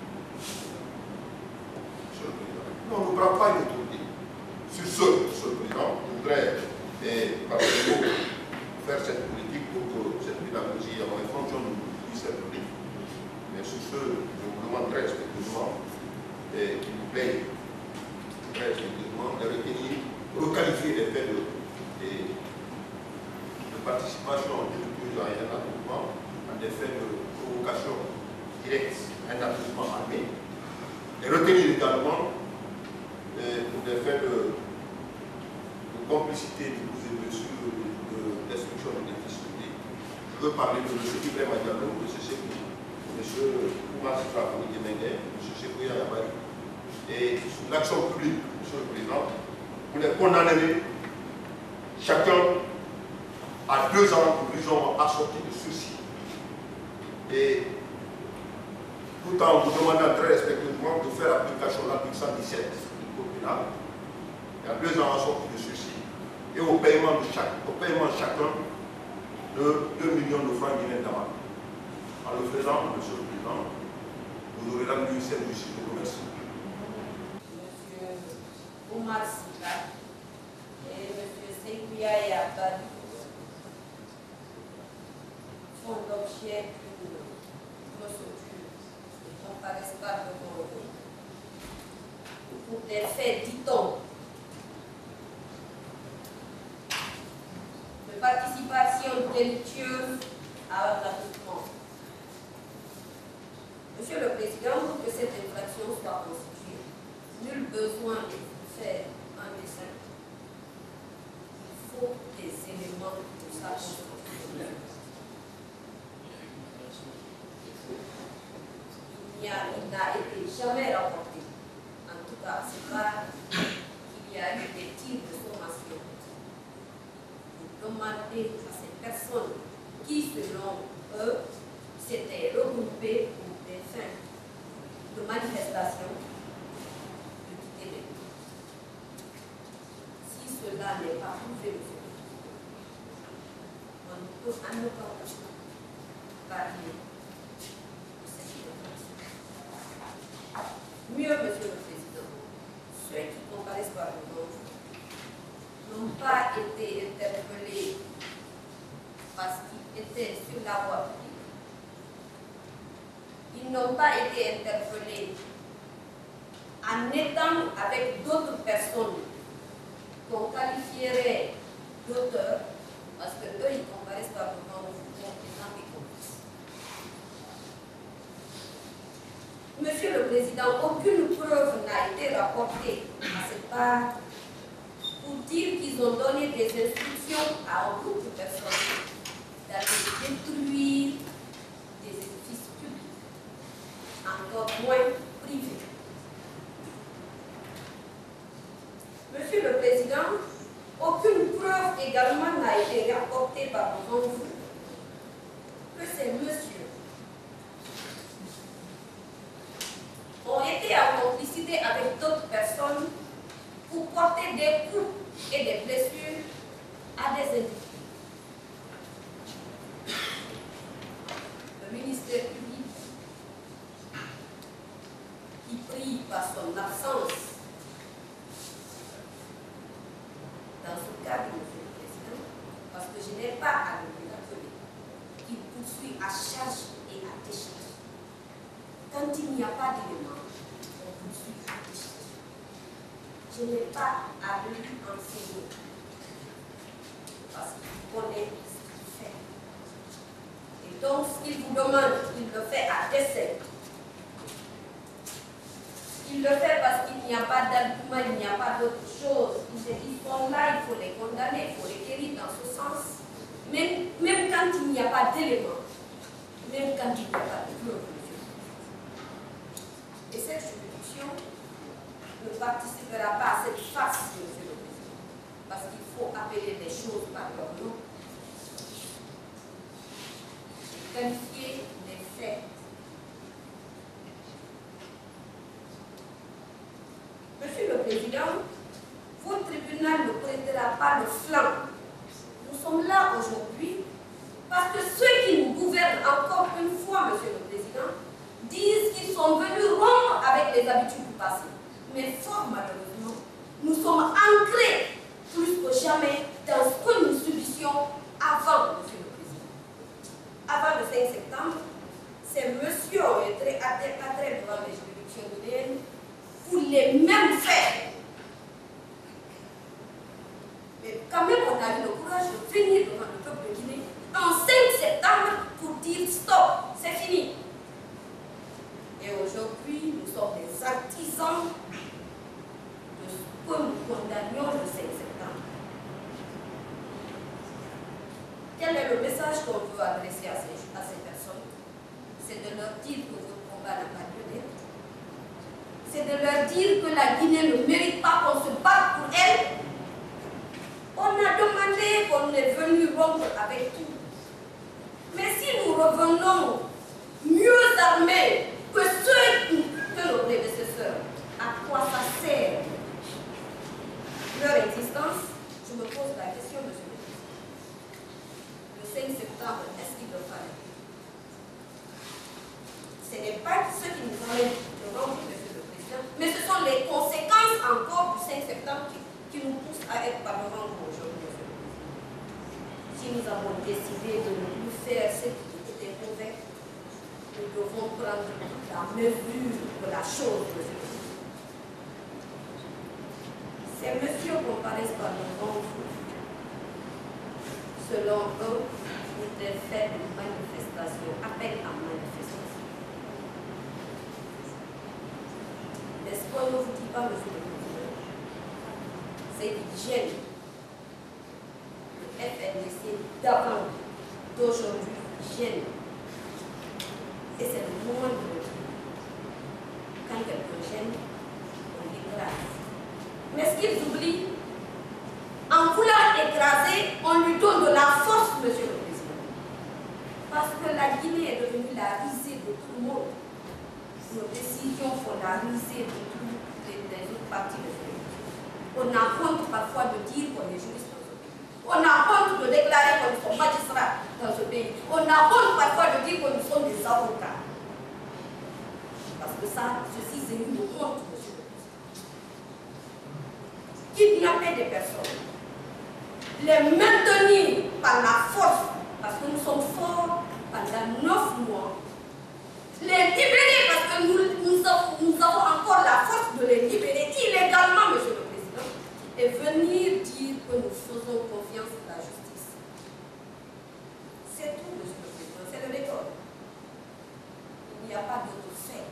Speaker 4: Monsieur le Président, on ne prend pas une autorité. Sur ce, Monsieur le Président, je voudrais, et par le mot, faire cette politique pour que cette pédagogie en fonction de puisse être publique. Mais sur ce, je vous demande très respectueusement, et qu'il vous plaît, très respectueusement, de retenir, requalifier les faits de, de, de participation délictueuse à un attroupement en des faits de provocation directe à un attroupement armé, et retenir également euh, pour des faits de, de complicité, de coups et blessures, de destruction de l'efficacité. Je veux parler de M. Ibrahim Diallo, de M. Sekou, M. Oumar Sifra Mengue, M. Sekou Yabari. Et sur l'action publique, M. le Président, vous les condamnerez chacun à deux ans de prison assortie de sursis. Et tout en vous demandant très respectueusement de faire application de l'article cent dix-sept du Code pénal, il y a deux ans assortie de sursis, et au paiement, de chaque, au paiement chacun de deux millions de francs guinéens d'amende. En le faisant, M. le Président, vous aurez rendu cette justice de commerce.
Speaker 8: M. Oumar Sifra et M. Sekou Yabari font l'objet d'une procédure de comparaissent pas devant eux pour des faits, dit-on, de participation délictueuse à un attroupement. Monsieur le Président, pour que cette infraction soit constituée, nul besoin de faire un dessin. Il faut des éléments de sa constitution. Il n'a été jamais rapporté. En tout cas, c'est pas qu'il y a eu des tirs de sommation. Vous demandez à ces personnes qui, selon eux, s'étaient regroupées pour des fins de manifestation de quitter les lieux. Si cela n'est pas prouvé, on ne peut en aucun cas parler de cette information. Mieux, Monsieur le Président, ceux qui comparaissent par le nom n'ont pas été interpellés parce qu'ils étaient sur la voie publique. Ils n'ont pas été interpellés en étant avec d'autres personnes qu'on qualifierait d'auteurs, parce que eux, ils comparaissent par le nom en étant des complices. Monsieur le Président, aucune preuve n'a été rapportée à cette part pour dire qu'ils ont donné des instructions à un groupe de personnes d'aller détruire encore moins privée. Monsieur le Président, aucune preuve également n'a été rapportée par devant vous que ces messieurs ont été en complicité avec d'autres personnes pour porter des coups et des blessures à des individus. Le ministère public, qui brille par son absence dans ce cadre, Monsieur le Président, parce que je n'ai pas à le rappeler, qu'il poursuit à charge et à décharge. Quand il n'y a pas d'éléments, on poursuit à décharge. Je n'ai pas à lui enseigner, parce qu'il connaît ce qu'il fait. Et donc, ce qu'il vous demande, il le fait à dessein. Il le fait parce qu'il n'y a pas d'argument, il n'y a pas d'autre chose. Ils sont là, il faut les condamner, il faut les guérir dans ce sens. Même, même quand il n'y a pas d'éléments, même quand il n'y a pas de preuve. Et cette juridiction ne participera pas à cette farce, Monsieur le Président, parce qu'il faut appeler les choses par leur nom. Qualifier les faits. Monsieur le Président, votre tribunal ne prêtera pas le flanc. Nous sommes là aujourd'hui parce que ceux qui nous gouvernent, encore une fois, Monsieur le Président, disent qu'ils sont venus rompre avec les habitudes du passé. Mais fort malheureusement, nous sommes ancrés plus que jamais dans ce que nous subissions avant, Monsieur le Président. Avant le cinq septembre, ces messieurs ont été attrapés devant les juridictions guinéennes pour les mêmes faits. Mais quand même, on a eu le courage de venir devant le peuple de Guinée en cinq septembre pour dire stop, c'est fini. Et aujourd'hui, nous sommes des artisans de ce que nous condamnions le cinq septembre. Quel est le message qu'on veut adresser à ces, à ces personnes? C'est de leur dire que votre combat n'a pas lieu d'être. C'est de leur dire que la Guinée ne mérite pas qu'on se batte pour elle. On a demandé qu'on est venu rompre avec tout. Mais si nous revenons mieux armés que ceux que nos prédécesseurs, à quoi ça sert leur existence? Je me pose la question, Monsieur le Président. Le cinq septembre, est-ce qu'il le fallait? Ce n'est pas ce qui nous amène de rompre, Monsieur le Président, mais ce sont les conséquences encore du cinq septembre qui, qui nous poussent à être par devant vous aujourd'hui, Monsieur le Président. Si nous avons décidé de ne plus faire ce qui était mauvais, nous devons prendre la mesure de la chose, Monsieur le Président. Ces messieurs comparaissent par devant vous. Selon eux, pour des faits de manifestation, appel à manifestation. Mais ce qu'on ne vous dit pas, Monsieur le Président, c'est qu'ils gênent le F N D C d'avant, d'aujourd'hui, gêne. Et c'est le moment de le dire. Quand quelqu'un gêne, on l'écrase. Mais ce qu'ils oublient, en voulant écraser, on lui donne de la force, Monsieur le Président. Parce que la Guinée est devenue la risée de tout le monde. Nos décisions font la risée de toutes les, les autres parties de ce pays. On a honte parfois de dire qu'on est juriste dans ce pays. On a honte de déclarer que nous sommes magistrats dans ce pays. On a honte parfois de dire que nous sommes des avocats. Parce que ça, ceci c'est une honte, Monsieur le Président. Kidnapper des personnes, les maintenir par la force, parce que nous sommes forts pendant neuf mois, les libérer parce que nous, nous, avons, nous avons encore la force de les libérer illégalement, Monsieur le Président, et venir dire que nous faisons confiance à la justice. C'est tout, Monsieur le Président, c'est le méthode. Il n'y a pas d'autre fait.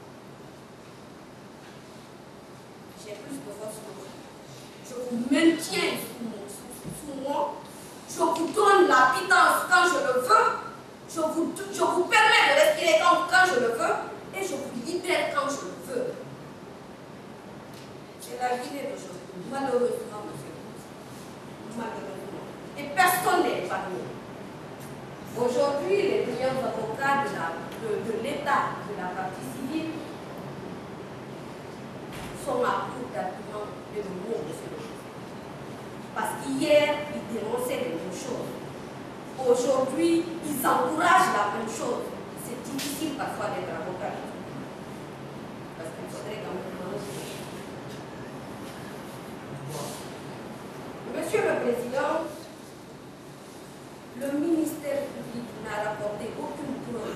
Speaker 8: J'ai plus de force que vous. Je vous maintiens sous, sous moi. Je vous donne la pitance quand je le veux. Je vous, je vous permets de respirer quand, quand je le veux. Et je vous faire quand je le veux. C'est la Guinée d'aujourd'hui, malheureusement, monsieur. Malheureusement. Et personne n'est épargné. Aujourd'hui, les meilleurs avocats de l'État, de, de la partie civile, sont à court d'arguments de le mot, monsieur le président. Parce qu'hier, ils dénonçaient les mêmes choses. Aujourd'hui, ils encouragent la même chose. C'est difficile parfois d'être avocat. Parce qu'il faudrait quand même manger. Monsieur le Président, le ministère public n'a rapporté aucune preuve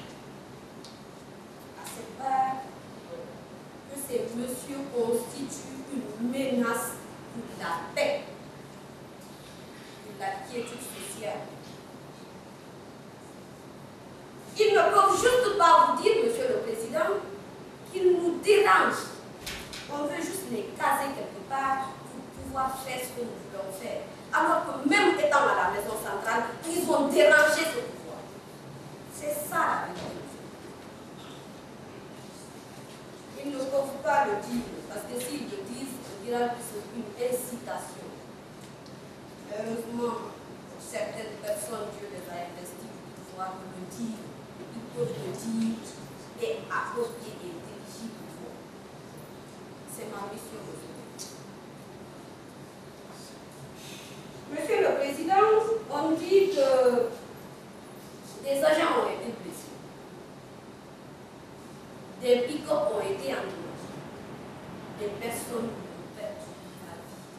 Speaker 8: à cette part que ces messieurs constituent une menace pour la paix, pour la quiétude sociale. Ils ne peuvent juste pas vous dire, Monsieur le Président, qu'ils nous dérangent. On veut juste les caser quelque part pour pouvoir faire ce que nous voulons faire. Alors que même étant à la maison centrale, ils ont dérangé ce pouvoir. C'est ça la vérité. Ils ne peuvent pas le dire, parce que s'ils le disent, on dira que c'est une incitation. Heureusement, pour certaines personnes, Dieu les a investis pour pouvoir le dire. Ils peuvent le dire et approprier et diriger le pouvoir. C'est ma mission aujourd'hui. Monsieur le Président, on dit que des agents ont été blessés. Des pick-up ont été endommagés. Des personnes ont perdu la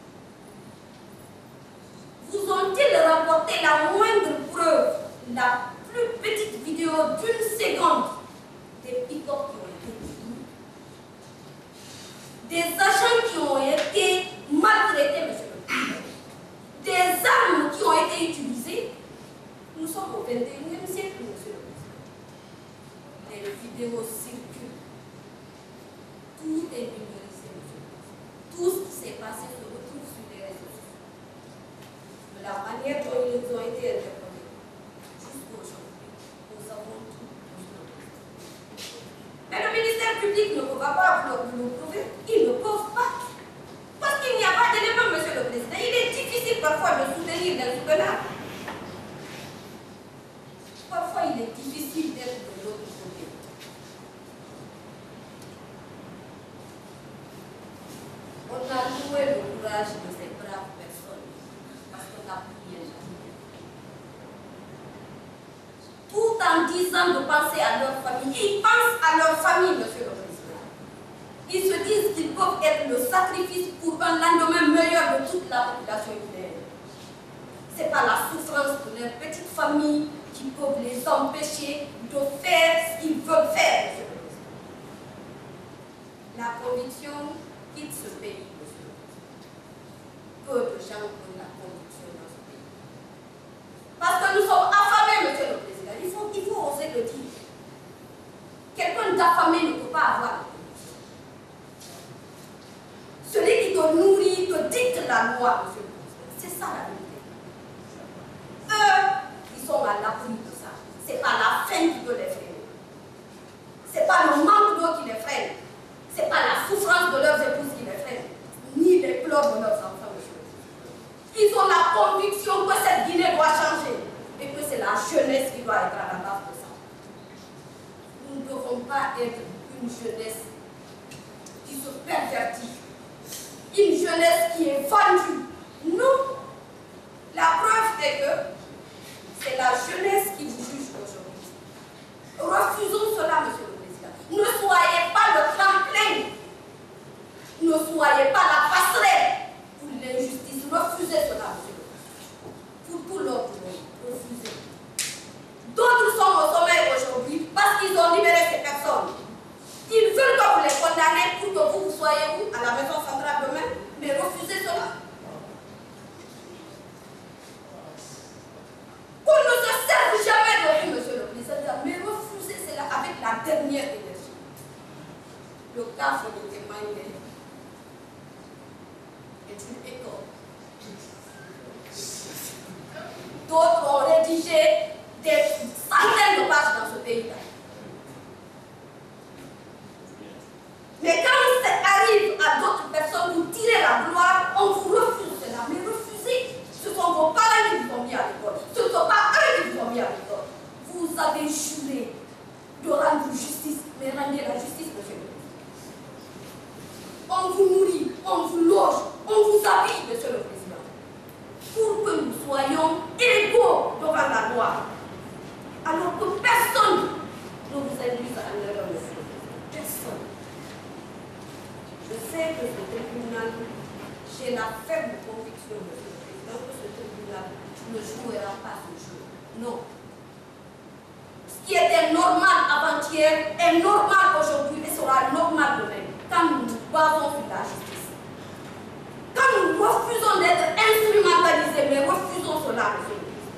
Speaker 8: vie. Vous ont-ils rapporté la moindre preuve, la plus petite vidéo d'une seconde des pick-up qui ont été détruits? Des agents qui ont été maltraités, monsieur le Président. Des armes qui ont été utilisées. Nous sommes au vingt et unième siècle, monsieur le Président. Les vidéos circulent. Tout est numérisé, monsieur le Président. Tout ce qui s'est passé se retrouve sur les réseaux sociaux. De la manière dont ils ont été interpellés, jusqu'aujourd'hui, nous avons tout. Mais le ministère public ne peut pas vous le prouver. Ils ne peuvent pas. Parce qu'il n'y a pas d'éléments, monsieur le Président. Il est difficile parfois de soutenir l'insoutenable. Parfois, il est difficile d'être de l'autre côté. On a loué le courage de ces braves personnes parce qu'on n'a plus rien jamais. Tout en disant de penser à leur famille. Ils pensent à leur famille, monsieur le Président. Ils se disent qu'ils peuvent être le sacrifice pour un lendemain meilleur de toute la population humaine. Ce n'est pas la souffrance de leur petite famille qui peut les empêcher de faire ce qu'ils veulent faire, monsieur le Président. La conviction quitte ce pays, monsieur le Président. Peu de gens ont la conviction dans ce pays. Parce que nous sommes affamés, monsieur le Président. Il faut, il faut oser le dire. Quelqu'un d'affamé ne peut pas avoir la conviction. Celui qui te nourrit, te dicte la loi, monsieur le Président. C'est ça la vérité. Eux, ils sont à l'abri de ça. Ce n'est pas la faim qui peut les freiner. Ce n'est pas le manque d'eau qui les freine. Ce n'est pas la souffrance de leurs épouses qui les freine. Ni les pleurs de leurs enfants, monsieur. Ils ont la conviction que cette Guinée doit changer. Et que c'est la jeunesse qui doit être à la base de ça. Nous ne devons pas être une jeunesse qui se pervertit. Une jeunesse qui est vendue. Nous, la preuve est que c'est la jeunesse qui vous juge aujourd'hui. Refusons cela, monsieur le Président. Ne soyez pas le tremplin. Ne soyez pas la passerelle pour l'injustice. Refusez cela, monsieur le Président. Pour tout l'autre monde, refusez. D'autres sont au sommeil aujourd'hui parce qu'ils ont libéré ces personnes. Ils veulent que vous les condamnez pour que vous, vous soyez où? À la maison centrale demain. Mais refusez cela. Qu'on ne se serve jamais de vous, monsieur le Président, mais refusez cela avec la dernière énergie. Le cas de témoigner est une école. D'autres ont rédigé des centaines de pages dans ce pays-là. on vous nourrit, on vous loge, on vous habille, Monsieur le Président, pour que nous soyons égaux devant la loi, alors que personne ne vous induise à l'erreur, Monsieur le Président. Personne. Je sais que ce tribunal, j'ai la faible conviction, Monsieur le Président, que ce tribunal ne jouera pas ce jeu. Non. Ce qui était normal avant-hier est normal aujourd'hui et sera normal demain, quand nous nous basons sur la justice. Quand nous refusons d'être instrumentalisés, mais refusons cela, Monsieur le Président.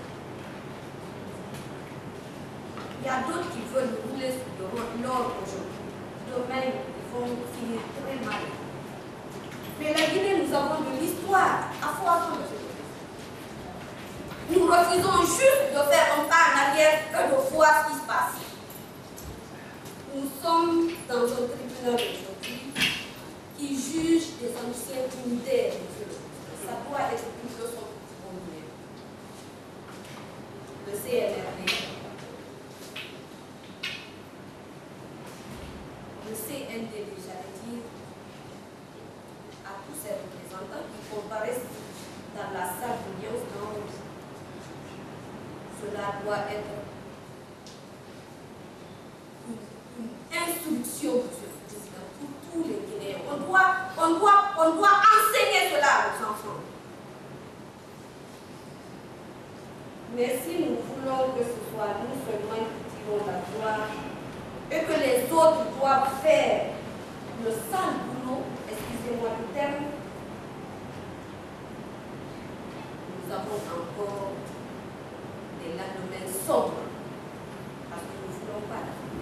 Speaker 8: Il y a d'autres qui veulent nous rouler sur l'or aujourd'hui. Demain, ils vont finir très mal. Mais la Guinée, nous avons de l'histoire à foison, Monsieur le Président. Nous refusons juste de faire un pas en arrière et de voir ce qui se passe. Nous sommes dans un tribunal aujourd'hui qui juge des anciens militaires, Monsieur le Président. Ça doit être une leçon pour nous. Le C N R D, le C N D D, j'allais dire, à tous ces représentants qui comparaissent dans la salle d'audience en haut. Cela doit être une, une instruction, Monsieur le Président, pour tous les Guinéens. On doit, on doit, on doit enseigner cela à nos enfants. Mais si nous voulons que ce soit nous seulement qui tirons la gloire et que les autres doivent faire le sale boulot, excusez-moi du terme, nous avons encore des lendemains sombres parce que nous ne voulons pas la vie.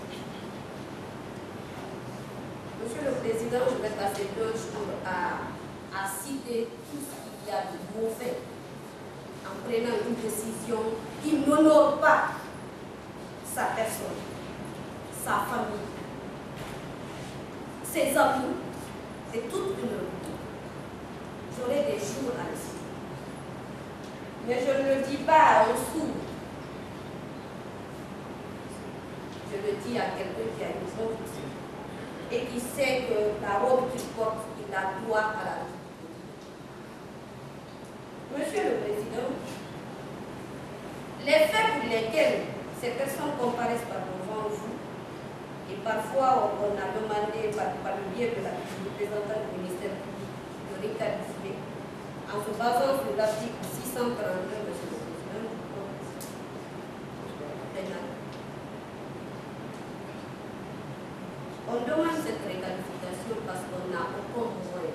Speaker 8: Monsieur le Président, je vais passer deux jours à, à citer tout ce qu'il y a de mauvais en prenant une décision qui n'honore pas sa personne, sa famille, ses amis et toute une route. J'aurai des jours à le citer. Mais je ne le dis pas à un sourd. Je le dis à quelqu'un qui a une robe et qui sait que la robe qu'il porte, il la doit à la vie. Monsieur le Président, les faits pour lesquels ces personnes comparaissent par devant vous, et parfois on a demandé par, par le biais de la représentante du ministère public de réqualifier, en se basant sur l'article six cent trente-deux, Monsieur le Président, du Code pénal. On demande cette réqualification parce qu'on n'a aucun moyen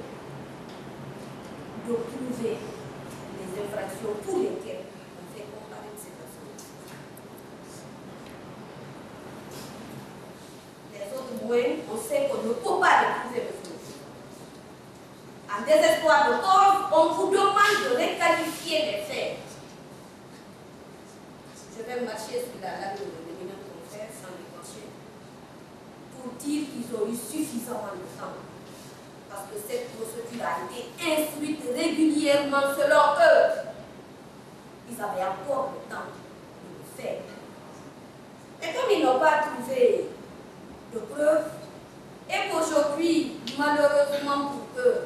Speaker 8: de prouver les infractions pour lesquelles on fait comparer ces personnes. Les autres moyens, on sait qu'on ne peut pas les prouver, Monsieur le Président. En désespoir de cause, on vous demande de réqualifier les faits. Je vais marcher sur la langue de l'éminent confrère sans décrocher pour dire qu'ils ont eu suffisamment de temps. Parce que cette procédure a été instruite régulièrement selon eux. Ils avaient encore le temps de le faire. Et comme ils n'ont pas trouvé de preuves, et qu'aujourd'hui, malheureusement pour eux,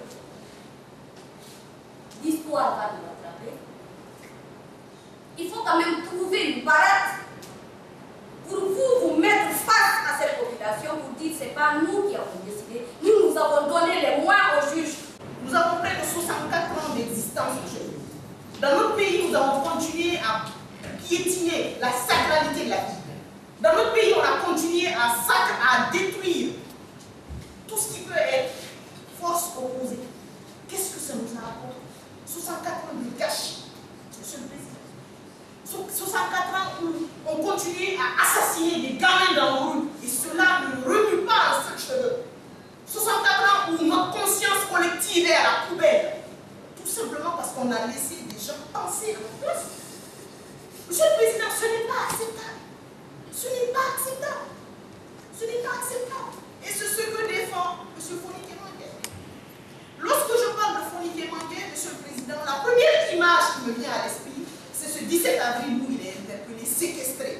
Speaker 8: l'histoire va nous rattraper, il faut quand même trouver une parade pour vous, vous mettre face à cette population pour dire que ce n'est pas nous qui avons décidé. Nous, nous avons donné les moyens aux juges.
Speaker 9: Nous avons près de soixante-quatre ans d'existence aujourd'hui. Dans notre pays, nous avons continué à piétiner la sacralité de la vie. Dans notre pays, on a continué à, à détruire tout ce qui peut être force opposée. Qu'est-ce que ça nous a apporté? soixante-quatre ans de gâchis, Monsieur le Président. soixante-quatre ans où on continue à assassiner des gamins dans nos rues et cela ne remue pas un sac cheveux. soixante-quatre ans où notre conscience collective est à la poubelle. Tout simplement parce qu'on a laissé des gens penser à notre place. Monsieur le Président, ce n'est pas acceptable. Ce n'est pas acceptable. Ce n'est pas acceptable. Et c'est ce que défend M. Fournier Manguet. Lorsque je parle de Fournier Manguet, M. le Président, la première image qui me vient à l'esprit, c'est ce dix-sept avril où il est interpellé, séquestré.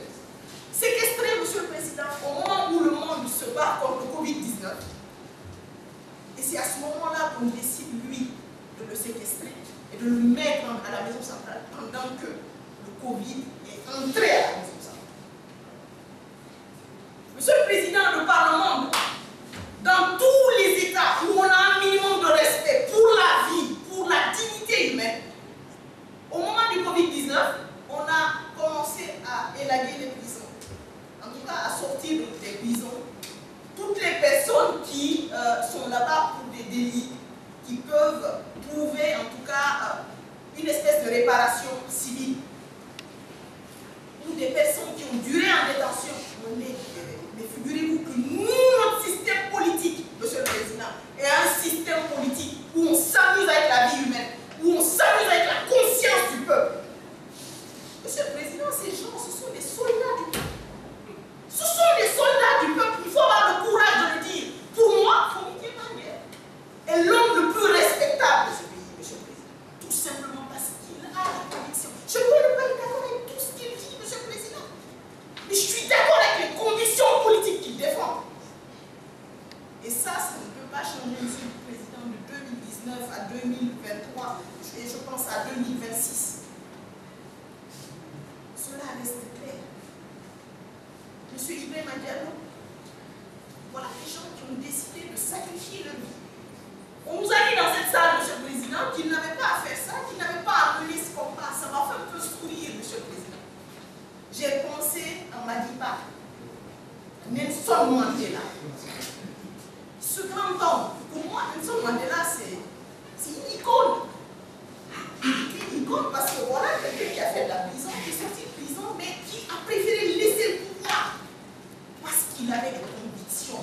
Speaker 9: Séquestré, M. le Président, au moment où le monde se bat contre le Covid dix-neuf. Et c'est à ce moment-là qu'on décide, lui, de le séquestrer et de le mettre à la maison centrale pendant que le Covid est entré à la maison centrale. Monsieur le Président, le Parlement, dans tous les États où on a un minimum de respect pour la vie, pour la dignité humaine, au moment du Covid dix-neuf, on a commencé à élaguer les prisons, en tout cas à sortir des prisons toutes les personnes qui euh, sont là-bas pour des délits, qui peuvent trouver en tout cas euh, une espèce de réparation civile, ou des personnes qui ont duré en détention. Mais figurez-vous que nous, notre système politique, Monsieur le Président, est un système politique où on s'amuse avec la vie humaine, où on s'amuse avec la conscience du peuple. Monsieur le Président, ces gens, ce sont des soldats du peuple. Ce sont des soldats du peuple. Il faut avoir le courage de le dire. Pour moi, Fomiké Banguer est l'homme le plus respectable de ce pays, Monsieur le Président. Tout simplement parce qu'il a la conviction. Je peux ne pas être d'accord avec tout ce qu'il dit, Monsieur le Président. Mais je suis d'accord avec les conditions politiques qu'il défend. Et ça, ça ne peut pas changer, Monsieur le Président, de deux mille dix-neuf à deux mille vingt-trois, et je pense à deux mille vingt-six. Cela reste clair. Monsieur Ibrahima Diallo, voilà des gens qui ont décidé de sacrifier leur vie. On nous a dit dans cette salle, Monsieur le Président, qu'ils n'avaient pas à faire ça, qu'ils n'avaient pas à mener ce combat. Ça m'a fait un peu sourire, Monsieur le Président. J'ai pensé à Madiba, Nelson Mandela. Ce grand homme, pour moi, Nelson Mandela, c'est une icône. Une icône parce que voilà quelqu'un qui a fait de la prison, qui est sorti de prison, mais qui a préféré laisser le pouvoir parce qu'il avait des convictions.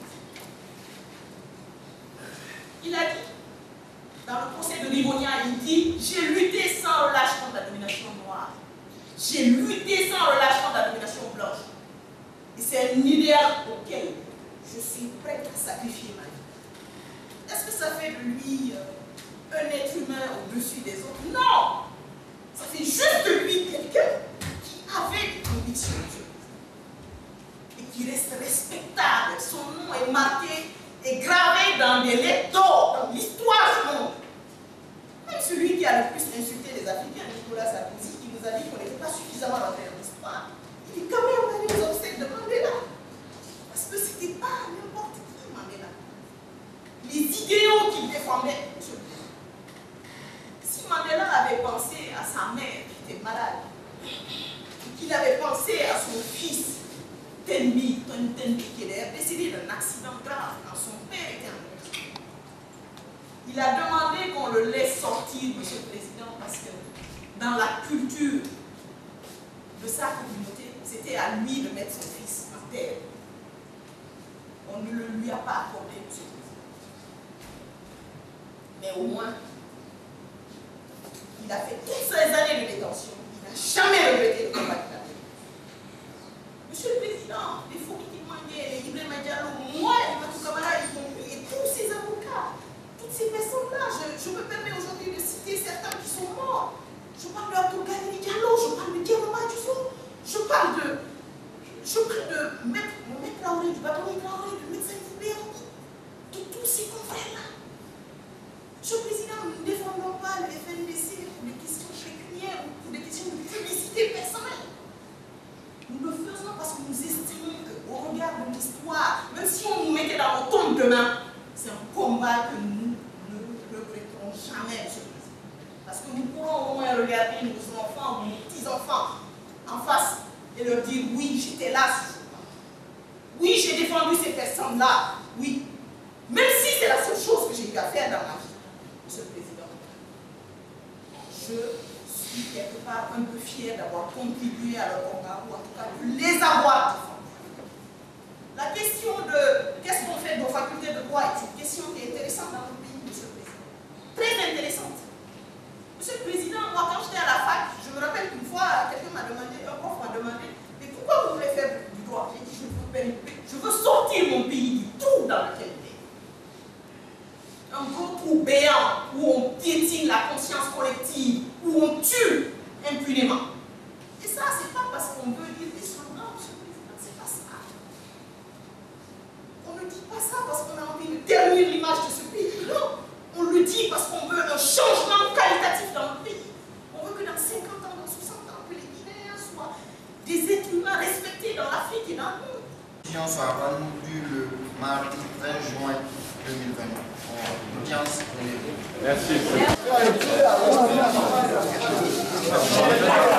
Speaker 9: Il a dit, dans le procès de Rivonia, il dit, j'ai lutté sans relâche contre la domination noire. J'ai lutté sans relâche contre la domination blanche. Et c'est un idéal auquel je suis prête à sacrifier ma vie. Est-ce que ça fait de lui euh, un être humain au-dessus des autres? Non! Ça fait juste de lui quelqu'un qui avait des convictions et qui reste respectable. Son nom est marqué et gravé dans des lettres d'or, dans l'histoire du monde. Même celui qui a le plus insulté les Africains, Nicolas Sarkozy, qui nous a dit qu'on n'était pas suffisamment rentré dans l'histoire, il dit quand même on a eu les obstacles de Mandela. Parce que ce n'était pas n'importe qui, Mandela. Les idéaux qu'il défendait, monsieur le Président. Si Mandela avait pensé à sa mère qui était malade, qu'il avait pensé à son fils, Tenbi, Tenbi, qui est décédé d'un accident grave quand son père était en prison, il a demandé qu'on le laisse sortir, Monsieur le Président, parce que dans la culture de sa communauté, c'était à lui de mettre son fils en terre. On ne le lui a pas accordé, Monsieur le Président. Mais au moins, il a fait toutes ces années de détention. Il n'a jamais regretté le combat qu'il a fait. Monsieur le Président, les Fomiké Banguer, les Ibrahima Diallo, moi et Matou Camara, y compris, et tous ces avocats, toutes ces personnes-là, je, je me permets aujourd'hui de citer certains qui sont morts. Je parle de Abdoulkadiri Diallo, je parle de Diallo Madjouzo, je parle de, je parle de Maître Traoré, du bâtonnier Traoré, du médecin Foubéro, de tous ces confrères-là. Monsieur le Président, nous ne défendons pas le F N D C pour des questions pécuniaires ou pour des questions de publicité personnelle. Nous le faisons parce que nous estimons qu'au regard de l'histoire, même si on nous mettait dans nos tombes demain, c'est un combat que nous ne regretterons jamais, Monsieur le Président. Parce que nous pourrons au moins regarder nos enfants ou nos petits-enfants en face et leur dire oui, j'étais là ce jour-là. Oui, j'ai défendu ces personnes-là. Oui. Même si c'est la seule chose que j'ai eu à faire dans ma vie, Monsieur le Président. Je suis quelque part un peu fier d'avoir contribué à leur combat, ou en tout cas de les avoir défendus. La question de qu'est-ce qu'on fait de nos facultés de droit est une question qui est intéressante dans notre pays, Monsieur le Président. Très intéressante. Monsieur le Président, moi quand j'étais à la fac, je me rappelle qu'une fois, quelqu'un m'a demandé, un prof m'a demandé, mais pourquoi vous voulez faire du droit? J'ai dit, je veux, je veux sortir mon pays du trou dans lequel il est. Un gros trou béant où on piétine la conscience collective, où on tue impunément. Et ça, c'est pas parce qu'on veut dire des slogans, Monsieur le Président, c'est pas ça. On ne dit pas ça parce qu'on a envie de ternir l'image de ce pays.
Speaker 2: décision sera rendue le mardi vingt juin deux mille vingt. Audience relevée.
Speaker 3: Merci.